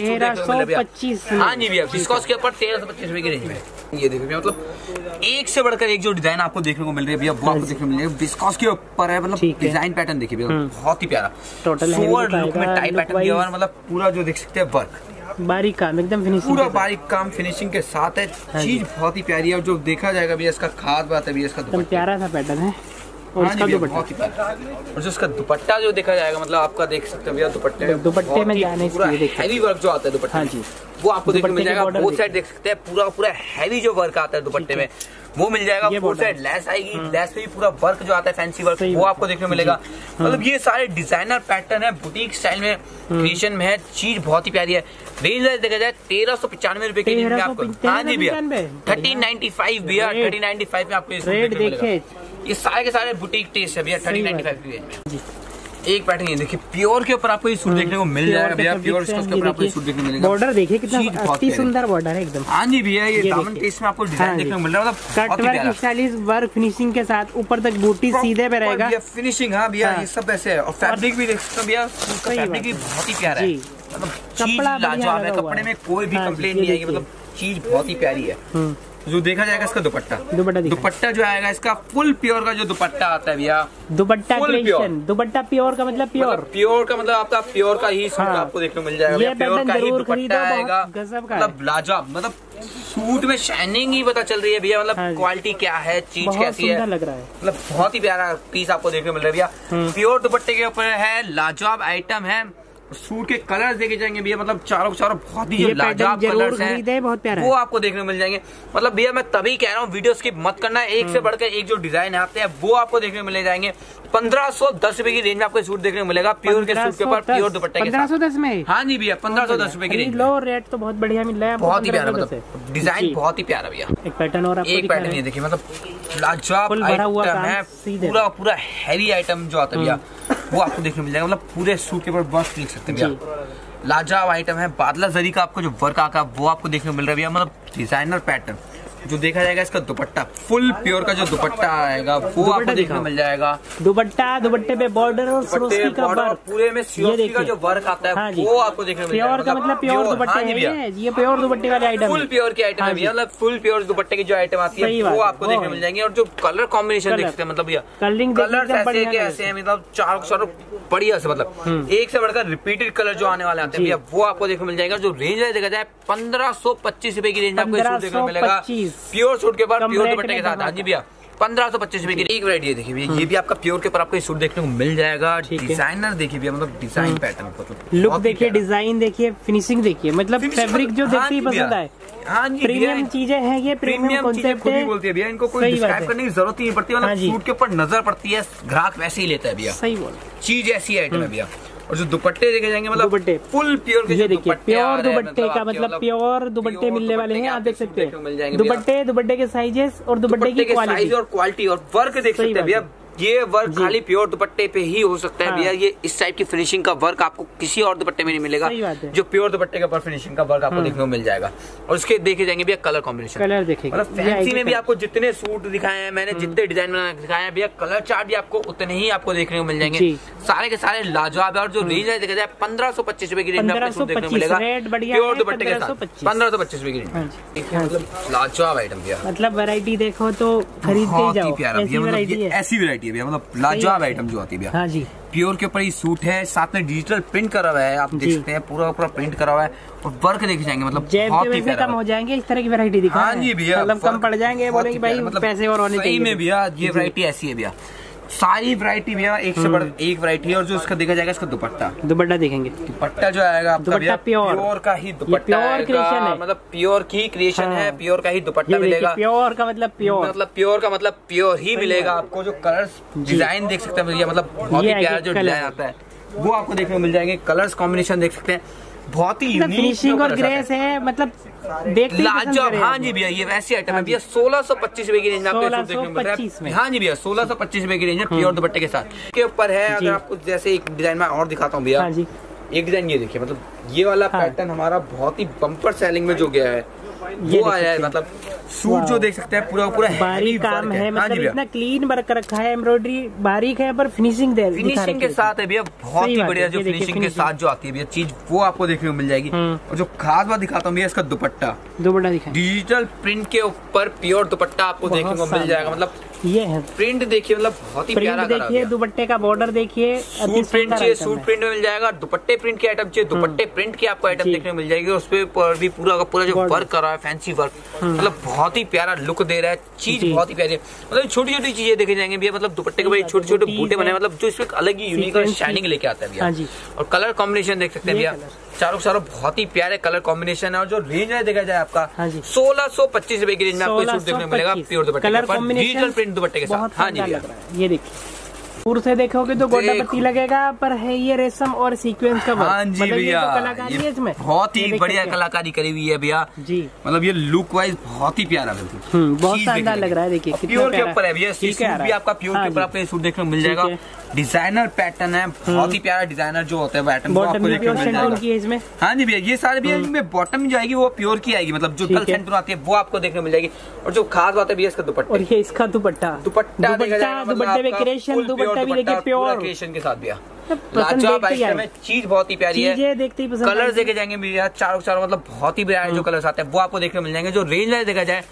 A: 1325।
B: हाँ जी भैया, विस्कोस के ऊपर 1325 रुपए की रेंज में। ये देखिए भैया, मतलब एक से बढ़कर एक जो डिजाइन आपको देखने को मिल रही है भैया, वो आपको देखने को मिल रही है, विस्कोस के ऊपर है। मतलब डिजाइन पैटर्न देखिए भैया, बहुत ही प्यारा सोवर लुक में टाइप पैटर्न दिया हुआ है। मतलब पूरा जो देख सकते हैं वर्क,
A: बारीक काम एकदम फिनिशिंग,
B: पूरा बारीक काम फिनिशिंग के साथ है, चीज बहुत ही प्यारी है। और जो देखा जाएगा भैया, इसका खास बात है भैया, इसका दुपट्टा
A: प्यारा सा पैटर्न है। और इसका दुपट्टा,
B: और जो इसका दुपट्टा जो देखा जाएगा, मतलब आपका देख सकते हैं भैया,
A: दुपट्टे में जाने
B: पूरा हैवी वर्क जो आता है दुपट्टा, वो आपको देखने को मिल जाएगा। बोथ साइड देख सकते हैं, पूरा हैवी जो वर्क आता है दुपट्टे में वो मिल जाएगा। फोर साइड लेस आएगी, लेस पे भी पूरा वर्क जो आता है फैंसी वर्क वो आपको देखने को मिलेगा। मतलब ये सारे डिजाइनर पैटर्न है, बुटीक स्टाइल में क्रिएशन में है, चीज बहुत ही प्यारी है। रेंज देखा जाए 1395 रुपए की रेंज में आपको। हाँ जी भैया 1395 भैया, 1395 में आपको ये सारे के सारे बुटीक टेस्ट है भैया 1395 की रेंज में। एक पैटर्न ये देखिए प्योर के ऊपर आपको ये सूट देखने को मिल जाएगा भैया, प्योर इसके ऊपर आपको ये सूट देखने को मिलेगा।
A: बॉर्डर देखिए कितना अति सुंदर बॉर्डर है एकदम।
B: हाँ जी भैया ये दामन टेस्ट में आपको डिजाइन देखने को मिल रहा है, मतलब
A: cut work stylish work finishing के साथ ऊपर तक बूटी सीधे पे रहेगा
B: फिनिशिंग। हाँ भैया ये सब ऐसे है और फैब्रिक भी देख सकते हो भैया, फैब्रिक भी बहुत ही प्यारा है, मतलब चीज लाजवाब है, कपड़े में कोई भी कंप्लेंट नहीं आएगी, मतलब चीज बहुत ही प्यारी है। जो देखा जाएगा इसका दुपट्टा जो आएगा इसका फुल प्योर का जो दुपट्टा आता है भैया, दुपट्टा
A: प्योर का मतलब
B: प्योर का मतलब आपका प्योर का ही सूट आपको देखने को मिल जाएगा। प्योर का ही दुपट्टा आएगा, मतलब लाजवाब, मतलब सूट में शाइनिंग ही पता चल रही है भैया, मतलब क्वालिटी क्या है, चीज कैसी है,
A: लग रहा है,
B: मतलब बहुत ही प्यारा पीस आपको देखने को मिल रहा है भैया। प्योर दुपट्टे के ऊपर है, लाजवाब आइटम है। सूट के कलर्स देखे जाएंगे भैया, मतलब चारों बहुत ही लाजवाब कलर्स हैं,
A: बहुत प्यारा
B: वो आपको देखने को मिल जाएंगे। मतलब भैया मैं तभी कह रहा हूँ वीडियो स्किप मत करना, एक से बढ़कर एक जो डिजाइन आते हैं वो आपको देखने को मिल जाएंगे। 1510 रुपए की रेंज में आपको सूट देखने को मिलेगा, प्योर के सूट के ऊपर प्योर दुपट्टे के साथ।
A: 1510 में?
B: हाँ जी भैया 1510 रुपए की रेंज।
A: लो रेट तो बहुत बढ़िया मिल रहा है,
B: बहुत ही प्यारा, मतलब डिजाइन बहुत ही प्यारा भैया।
A: एक पैटर्न और
B: एक पैटर्न ये देखिए, मतलब लाजवाब आइटम है, पूरा हैवी आइटम जो आता है भैया वो आपको देखने को मिल जाएगा, मतलब पूरे सूट के ऊपर वर्क देख सकते हैं भैया, लाजवाब आइटम है। बादला जरी का आपको जो वर्क आका वो आपको देखने को मिल रहा है भैया, मतलब डिजाइनर पैटर्न। जो देखा जाएगा इसका दुपट्टा फुल प्योर का जो दुपट्टा आएगा वो आपको देखने को मिल जाएगा।
A: दुपट्टे पे बॉर्डर और सरोस्की का वर्क,
B: पूरे में सरोस्की का जो वर्क आता है वो आपको देखने को मिल जाएगा।
A: प्योर का मतलब प्योर दुपट्टे है, ये प्योर दुपट्टे वाले आइटम,
B: फुल प्योर की आइटम है भैया, मतलब फुल प्योर दुपट्टे की जो आइटम आती है वो आपको देखने को मिल जाएंगे। और जो कलर कॉम्बिनेशन देख सकते हैं, मतलब भैया कलर ऐसे के ऐसे हैं, मतलब चारों बढ़िया से, मतलब एक से बढ़कर रिपीटेड कलर जो आने वाले आते हैं भैया वो आपको देखने को मिल जाएगा। जो रेंज है देखा जाए 1525 रुपए की रेंज में आपको सूट देखने को मिलेगा, प्योर सूट के ऊपर प्योर दुपट्टे के साथ। हाँ जी भैया 1525 रुपए की एक वैरायटी देखिए भैया, ये भी आपका प्योर के ऊपर आपको सूट देखने को मिल जाएगा। डिजाइनर देखिए भैया, मतलब डिजाइन पैटर्न,
A: लुक देखिए, डिजाइन देखिए, फिनिशिंग देखिए, मतलब फैब्रिक जो देखते ही पसंद आए।
B: हाँ जी
A: प्रीमियम चीजें हैं, ये प्रीमियम कॉन्सेप्ट है,
B: बोलती है भैया, इनको कोई डिस्क्राइब करने की जरूरत ही नहीं पड़ती, मतलब सूट के ऊपर नजर पड़ती है, ग्राहक वैसे ही लेता है भैया।
A: सही बोल,
B: चीज ऐसी आइटम है भैया। और जो दुपट्टे देखे जाएंगे, मतलब फुल प्योर के जो दुपट्टे,
A: प्योर दुपट्टे का मतलब प्योर दुपट्टे मिलने वाले हैं, आप देख सकते हैं। दुपट्टे के साइजेस और दुपट्टे की
B: क्वालिटी और वर्क देख सकते हैं भैया। ये वर्क खाली प्योर दुपट्टे पे ही हो सकता है भैया, ये इस टाइप की फिनिशिंग का वर्क आपको किसी और दुपट्टे में नहीं मिलेगा, जो प्योर दुपट्टे के ऊपर फिनिशिंग का वर्क आपको देखने को मिल जाएगा। और उसके देखे जाएंगे भैया कलर कॉम्बिनेशन,
A: कलर देखेंगे,
B: मतलब फैंसी में भी आपको जितने सूट दिखाए हैं मैंने, जितने डिजाइन दिखाए हैं भैया, कलर चार्ट भी आपको उतने ही आपको देखने को मिल जाएंगे, सारे के सारे लाजवाब है। और जो रेंज है देखा जाए 1525 रुपए की रेंज में आपको सूट देखने को मिलेगा, प्योर दुपट्टे के साथ 1525 रुपए की रेंज, मतलब लाजवाब आइटम भैया,
A: मतलब वैरायटी देखो तो खरीद के जाओ,
B: ऐसी वैरायटी है भैया, मतलब लाजवाब आइटम जो आती है भैया।
A: हाँ जी,
B: प्योर के ऊपर ही सूट है, साथ में डिजिटल प्रिंट करा हुआ है, आप देख सकते हैं पूरा प्रिंट करा हुआ है, और वर्क देखे जाएंगे, मतलब बहुत ही
A: कम हो जाएंगे इस तरह की वैरायटी दिखा।
B: हाँ जी भैया,
A: मतलब कम पड़ जाएंगे, बोलेंगे भाई मतलब पैसे और होने चाहिए।
B: में भैया ये वैरायटी ऐसी है भैया, सारी वैरायटी भैया एक से बढ़ एक वैरायटी है। और जो इसका देखा जाएगा इसका दुपट्टा देखेंगे, दुपट्टा जो आएगा आपका भैया प्योर का ही दुपट्टा है, मतलब प्योर की क्रिएशन है, प्योर का ही दुपट्टा मिलेगा।
A: प्योर का मतलब
B: प्योर का मतलब प्योर ही मिलेगा आपको। जो कलर्स डिजाइन देख सकते हैं भैया, मतलब बहुत ही प्यारा जो डिजाइन आता है वो आपको देखने को मिल जाएंगे। कलर्स कॉम्बिनेशन देख सकते हैं, बहुत ही
A: फिनिशिंग और ग्रेस है, मतलब देखते
B: लाजवाब। हाँ जी भैया ये वैसी आइटम है भैया, 1625 रुपए की रेंज में आपको सूट देखने को मिल रहा है। हाँ जी भैया 1625 रुपए की रेंज में प्योर दुपट्टे के साथ के ऊपर है। अगर आपको जैसे एक डिजाइन में और दिखाता हूँ भैया, एक डिजाइन ये देखिए, मतलब ये वाला पैटर्न हमारा बहुत ही बम्पर सेलिंग में जो गया है वो आया है, मतलब सूट जो देख सकते हैं पूरा
A: बारीक काम है, मतलब इतना क्लीन वर्क रखा है, एम्ब्रॉयडरी बारीक है, पर फिनिशिंग
B: के साथ है भैया, बहुत ही बढ़िया जो फिनिशिंग के साथ जो आती है भैया चीज वो आपको देखने को मिल जाएगी। और जो खास बात दिखाता हूँ भैया, इसका दुपट्टा
A: दिखा,
B: डिजिटल प्रिंट के ऊपर प्योर दुपट्टा आपको देखने को मिल जाएगा, मतलब
A: ये है
B: प्रिंट देखिए, मतलब बहुत ही प्यारा
A: देखिए, दुपट्टे का बॉर्डर देखिए,
B: सूट प्रिंट चाहिए सूट प्रिंट में मिल जाएगा, दुपट्टे प्रिंट के आइटम चाहिए दुपट्टे प्रिंट की आपको आइटम देखने को मिल जाएगी। उस पर भी पूरा का पूरा जो वर्क कर रहा है फैंसी वर्क, मतलब बहुत ही प्यारा लुक दे रहा है, चीज बहुत ही प्यारी है। मतलब छोटी छोटी चीजें देखे जाएंगे भैया, मतलब दुपट्टे के भाई छोटे छोटे बूटे बने, मतलब जो इसमें अलग ही यूनिक और शाइनिंग लेके आता है भैया। और कलर कॉम्बिनेशन देख सकते हैं भैया, चारों बहुत ही प्यारे कलर कॉम्बिनेशन है। और जो रेंज है देखा जाए आपका 1625 रुपए की रेंज में आपको सूट देखने को मिलेगा प्योर दुपट्टे के ऊपर, डिजिटल प्रिंट दुपट्टे के साथ। हाँ जी भैया,
A: ये देखिए दूर से देखोगे तो गोटा पत्ती लगेगा, पर है ये रेशम और सीक्वेंस का वर्क।
B: हाँ जी भैया,
A: कलाकारी है इसमें,
B: बहुत ही बढ़िया कलाकारी करी हुई है भैया जी। मतलब ये लुक वाइज बहुत ही प्यारा बिल्कुल,
A: बहुत शानदार लग रहा है। देखिए
B: प्योर के ऊपर है भैया, सूट भी आपका प्योर के ऊपर आपको सूट देखने को मिल जाएगा। डिजाइनर पैटर्न है, बहुत ही प्यारा डिजाइनर जो होता है पैटर्न आपको देखने को मिल जाएगा इसमें। हाँ जी भैया, ये सारे भैया इनमें बॉटम जो आएगी वो प्योर की आएगी, मतलब जो कल सेंटर आती है वो आपको देखने को मिल जाएगी। और जो खास बात है भैया इसका दुपट्टा,
A: और ये इसका दुपट्टा
B: दुपट्टा
A: दुपट्टे में क्रिएशन, दुपट्टा भी देखिए प्योर
B: क्रिएशन के साथ भैया, लाजवाब आइटम है, चीज बहुत ही प्यारी है।
A: देखते ही
B: कलर देखे जाएंगे भैया, चारों मतलब बहुत ही प्यारे जो कलर्स आते हैं वो आपको देखने को मिल जाएंगे। जो रेंज है देखा जाए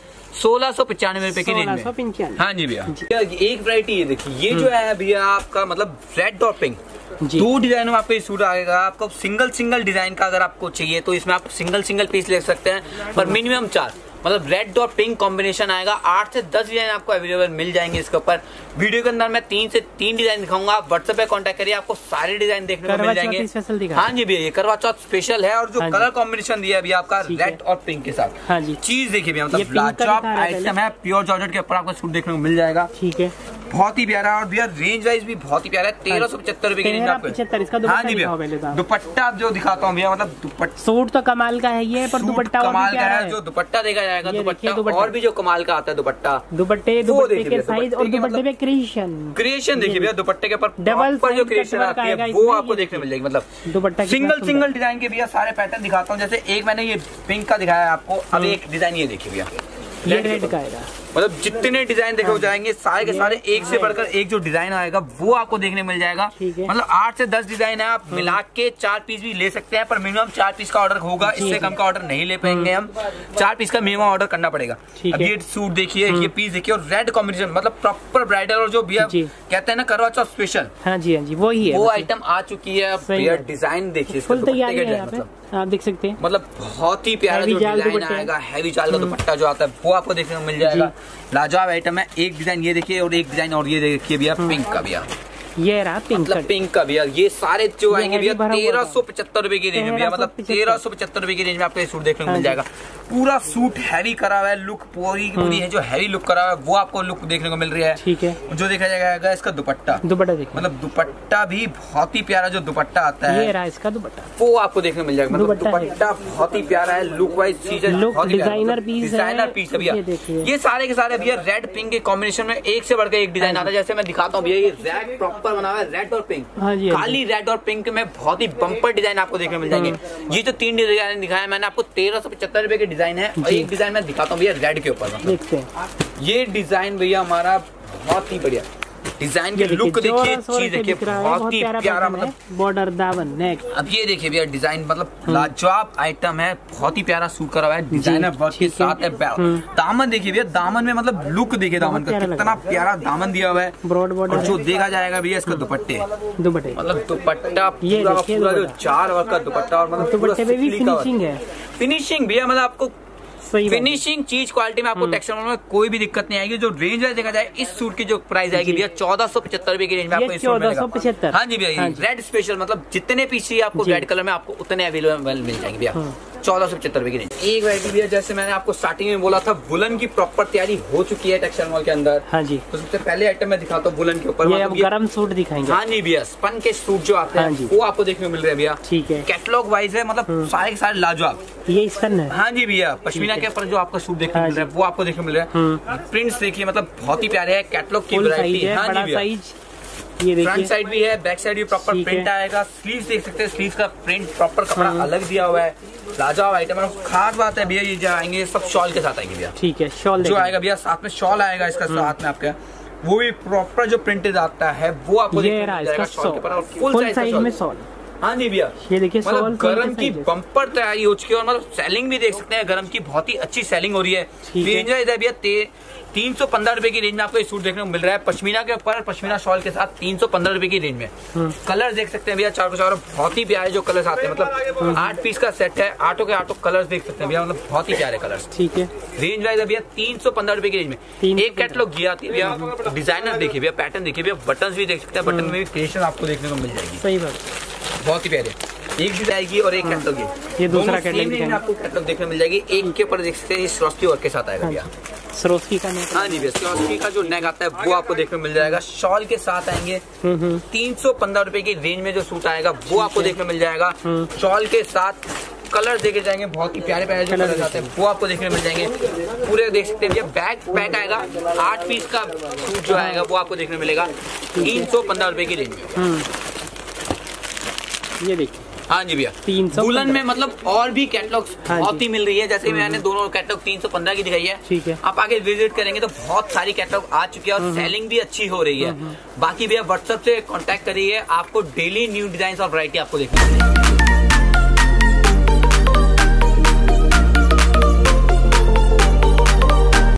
B: 1695 रुपए की रेंज में। हाँ जी भैया, एक वैरायटी ये देखिए, ये जो है भैया आपका मतलब रेड और पिंक दो डिजाइन में आपको ये सूट आएगा। आपको सिंगल डिजाइन का अगर आपको चाहिए तो इसमें आप सिंगल पीस ले सकते हैं, पर मिनिमम 4, मतलब रेड और पिंक कॉम्बिनेशन आएगा। 8 से 10 डिजाइन आपको अवेलेबल मिल जाएंगे इसके ऊपर। वीडियो के अंदर मैं 3 से 3 डिजाइन दिखाऊंगा, आप व्हाट्सएप पे कांटेक्ट करिए, आपको सारे डिजाइन देखने को मिल जाएंगे। हाँ जी भैया, ये करवा चौथ स्पेशल है। और जो कलर कॉम्बिनेशन दिया है भैया आपका रेड और पिंक के साथ, हाँ जी, चीज देखिए भैया, मतलब लाजवाब आइटम है, प्योर जॉर्जेट के ऊपर आपको सूट देखने को मिल जाएगा। ठीक है, बहुत ही प्यारा। और भैया रेंज वाइज भी बहुत ही प्यारा है, 1375 रुपए की रेंज आपको। हाँ जी भैया, दुपट्टा जो दिखाता हूँ भैया, मतलब दुपट्टा
A: सूट तो कमाल का है ये, पर दुपट्टा
B: कमाल का है। जो दुपट्टा देखा जाएगा, दुपट्टा और भी जो कमाल का आता है दुपट्टा,
A: दुपट्टे के साइज और दुपट्टे पे क्रिएशन
B: देखिए भैया, दुपट्टे के ऊपर डबल पर जो क्रिएशन आती है वो आपको देखने मिल जाएगी। मतलब दुपट्टा सिंगल डिजाइन के भैया सारे पैटर्न दिखाता हूँ। जैसे एक मैंने ये पिंक का दिखाया आपको, अब एक डिजाइन ये देखिए भैया,
A: ये रेड का आएगा।
B: मतलब जितने डिजाइन देखे हो जाएंगे सारे के सारे एक से बढ़कर एक जो डिजाइन आएगा वो आपको देखने मिल जाएगा। मतलब 8 से 10 डिजाइन है, आप मिला के 4 पीस भी ले सकते हैं, पर मिनिमम 4 पीस का ऑर्डर होगा, इससे कम का ऑर्डर नहीं ले पाएंगे हम। 4 पीस का मिनिमम ऑर्डर करना पड़ेगा। अब ये सूट देखिए, ये पीस देखिए, और रेड कॉम्बिनेशन, मतलब प्रॉपर ब्राइडल और जो भैया कहते हैं ना करवा चौथ स्पेशल,
A: हाँ जी हाँ जी, वही है,
B: वो आइटम आ चुकी है। भैया डिजाइन देखिए,
A: फुल तैयारी है यहाँ पे, आप देख सकते हैं।
B: मतलब बहुत ही प्यारा जो डिजाइन आएगा, हैवी जाल का दुपट्टा जो आता है वो आपको देखने को मिल जाएगा। लाजवाब आइटम है। एक डिजाइन ये देखिए, और एक डिजाइन और ये देखिए भैया, पिंक का भैया,
A: ये रहा पिंक,
B: मतलब पिंक का भैया। ये सारे जो आएंगे भैया 1375 रुपए की रेंज में भैया, मतलब 1375 रुपए की रेंज में आपको ये सूट देखने को मिल जाएगा। पूरा सूट हैवी करा हुआ है, लुक पूरी है जो हैवी लुक करा हुआ है वो आपको लुक देखने को मिल रही है। ठीक है, जो देखा जाएगा इसका दुपट्टा देखिए, मतलब दुपट्टा भी बहुत ही प्यारा जो दुपट्टा आता है,
A: ये रहा इसका दुपट्टा,
B: वो आपको देखने को मिल जाएगा। मतलब दुपट्टा बहुत ही प्यारा है, लुक वाइज चीज डिजाइनर पीस है भैया। ये सारे के सारे भैया रेड पिंक के कॉम्बिनेशन में एक से बढ़कर एक डिजाइन आता है। जैसे मैं दिखाता हूँ भैया, ये रेड प्रॉपर बना हुआ है, रेड और पिंक, खाली रेड और पिंक में बहुत ही बम्पर डिजाइन आपको देखने मिल जाएंगे। ये जो 3 डिजाइन दिखाया मैंने आपको 1375 रुपए के डिजाइन है। और एक डिजाइन मैं दिखाता हूँ भैया रेड के ऊपर, देखते हैं ये डिजाइन भैया हमारा बहुत ही बढ़िया डिजाइन के लुक देखिए, चीज देखिए, बहुत ही प्यारा, मतलब
A: बॉर्डर दामन नेक।
B: अब ये देखिए भैया डिजाइन, मतलब लाजवाब आइटम है, बहुत ही प्यारा सूट करा हुआ है, डिजाइनर वर्क के साथ है। दामन देखिए भैया, दामन में मतलब लुक देखिए, दामन का कितना प्यारा दामन दिया हुआ है, ब्रॉड बॉर्डर। और जो देखा जाएगा भैया इसका दुपट्टे, मतलब दुपट्टा पूरा जो 4 वर्क का दुपट्टा, और मतलब
A: दुपट्टे में भी फिनिशिंग है,
B: फिनिशिंग भैया, मतलब आपको फिनिशिंग चीज क्वालिटी में आपको टेक्सचर में कोई भी दिक्कत नहीं आएगी। जो रेंज है देखा जाए, इस सूट की जो प्राइस आएगी भैया 1475 रुपए की रेंज में आपको इस सूट मिलेगा। हाँ जी भैया, रेड स्पेशल, मतलब जितने पीस आपको रेड कलर में आपको उतने अवेलेबल मिल जाएंगे भैया, 1475 रुपए की रेंज। एक वैरायटी भैया, जैसे मैंने आपको स्टार्टिंग में बोला था, वुलन की प्रॉपर तैयारी हो चुकी है टेक्सटाइल मॉल के अंदर। हाँ जी, तो सबसे पहले आइटम मैं दिखाता हूँ वुलन के ऊपर,
A: गरम सूट दिखाएंगे।
B: हाँ जी भैया, स्पन के सूट जो आते हैं वो आपको देखने को मिल रहे हैं भैया। ठीक है, कैटलॉग वाइज है, मतलब सारे के सारे लाजवाब, ये स्पन है। हाँ जी भैया, पश्मीना के ऊपर जो आपका सूट देखने को मिल रहा है वो आपको देखने को मिल रहा है। प्रिंट्स देखिए, मतलब बहुत ही प्यारे है, कैटलॉग की वैरायटी। हाँ जी भैया, ये देखिए, फ्रंट साइड भी है, बैक साइड भी प्रॉपर प्रिंट आएगा। स्लीव्स देख सकते हैं, स्लीव्स का प्रिंट प्रॉपर कपड़ा अलग दिया हुआ है, लाजवाब आइटम है। खास बात है भैया, ये जो आएंगे सब शॉल के साथ आएंगे भैया। ठीक है, शॉल जो आएगा भैया, साथ में शॉल आएगा इसका साथ में आपका, वो भी प्रॉपर जो प्रिंटेड आता है वो आपको देखने को मिल जाएगा शॉल के ऊपर, और फुल साइज में शॉल। हाँ जी भैया,
A: ये देखिए
B: मतलब गरम की बम्पर तैयारी हो चुकी है और मतलब सेलिंग भी देख सकते हैं, गरम की बहुत ही अच्छी सेलिंग हो रही है। रेंज है भैया 315 रुपए की रेंज में आपको ये सूट देखने को मिल रहा है, पश्मीना के ऊपर पश्मीना शॉल के साथ 315 रुपए की रेंज में। कलर देख सकते हैं भैया, चारों चारों बहुत ही प्यारे जो कलर्स आते हैं, मतलब 8 पीस का सेट है, 8 के 8 कलर्स देख सकते हैं भैया, मतलब बहुत ही प्यारे कलर्स।
A: ठीक है,
B: रेंज वाइज है भैया 315 रुपए की रेंज में। एक कैटलॉग ये आती है भैया, डिजाइनर देखिए भैया, पैटर्न देखिए भैया, बटन भी देख सकते हैं, बटन में भी क्रिएशन आपको देखने को मिल जाएगी।
A: सही बात,
B: बहुत ही प्यारे। एक भी आएगी और एक कैटलॉग
A: ये दूसरा कैटलॉग
B: आपको कैटलॉग देखने मिल जाएगी। एक के ऊपर देख सकते हैं स्वस्ती वर्क के साथ आएगा भैया,
A: सरोस्की का नेक।
B: हाँ जी भैया, स्वस्ती का जो नेक आता है वो आपको देखने मिल जाएगा, शॉल के साथ आएंगे। 315 रुपए की रेंज में जो सूट आएगा वो आपको देखने मिल जाएगा, शॉल के साथ कलर देखे जाएंगे, बहुत ही प्यारे प्यारे जो कलर आते हैं वो आपको देखने मिल जाएंगे। पूरे देख सकते हैं भैया, बैक पैक आएगा, 8 पीस का सूट जो आएगा वो आपको देखने मिलेगा 315 रुपए की रेंज में।
A: ये देखिए,
B: हाँ जी भैया, 300 वुलन में मतलब और भी कैटलॉग बहुत ही मिल रही है, जैसे मैंने दोनों कैटलॉग 315 की दिखाई है।
A: ठीक है,
B: आप आगे विजिट करेंगे तो बहुत सारी कैटलॉग आ चुकी है और सेलिंग भी अच्छी हो रही है। बाकी भैया व्हाट्सएप से कांटेक्ट करिए, आपको डेली न्यू डिजाइन और वैरायटी आपको देखने मिलेगी।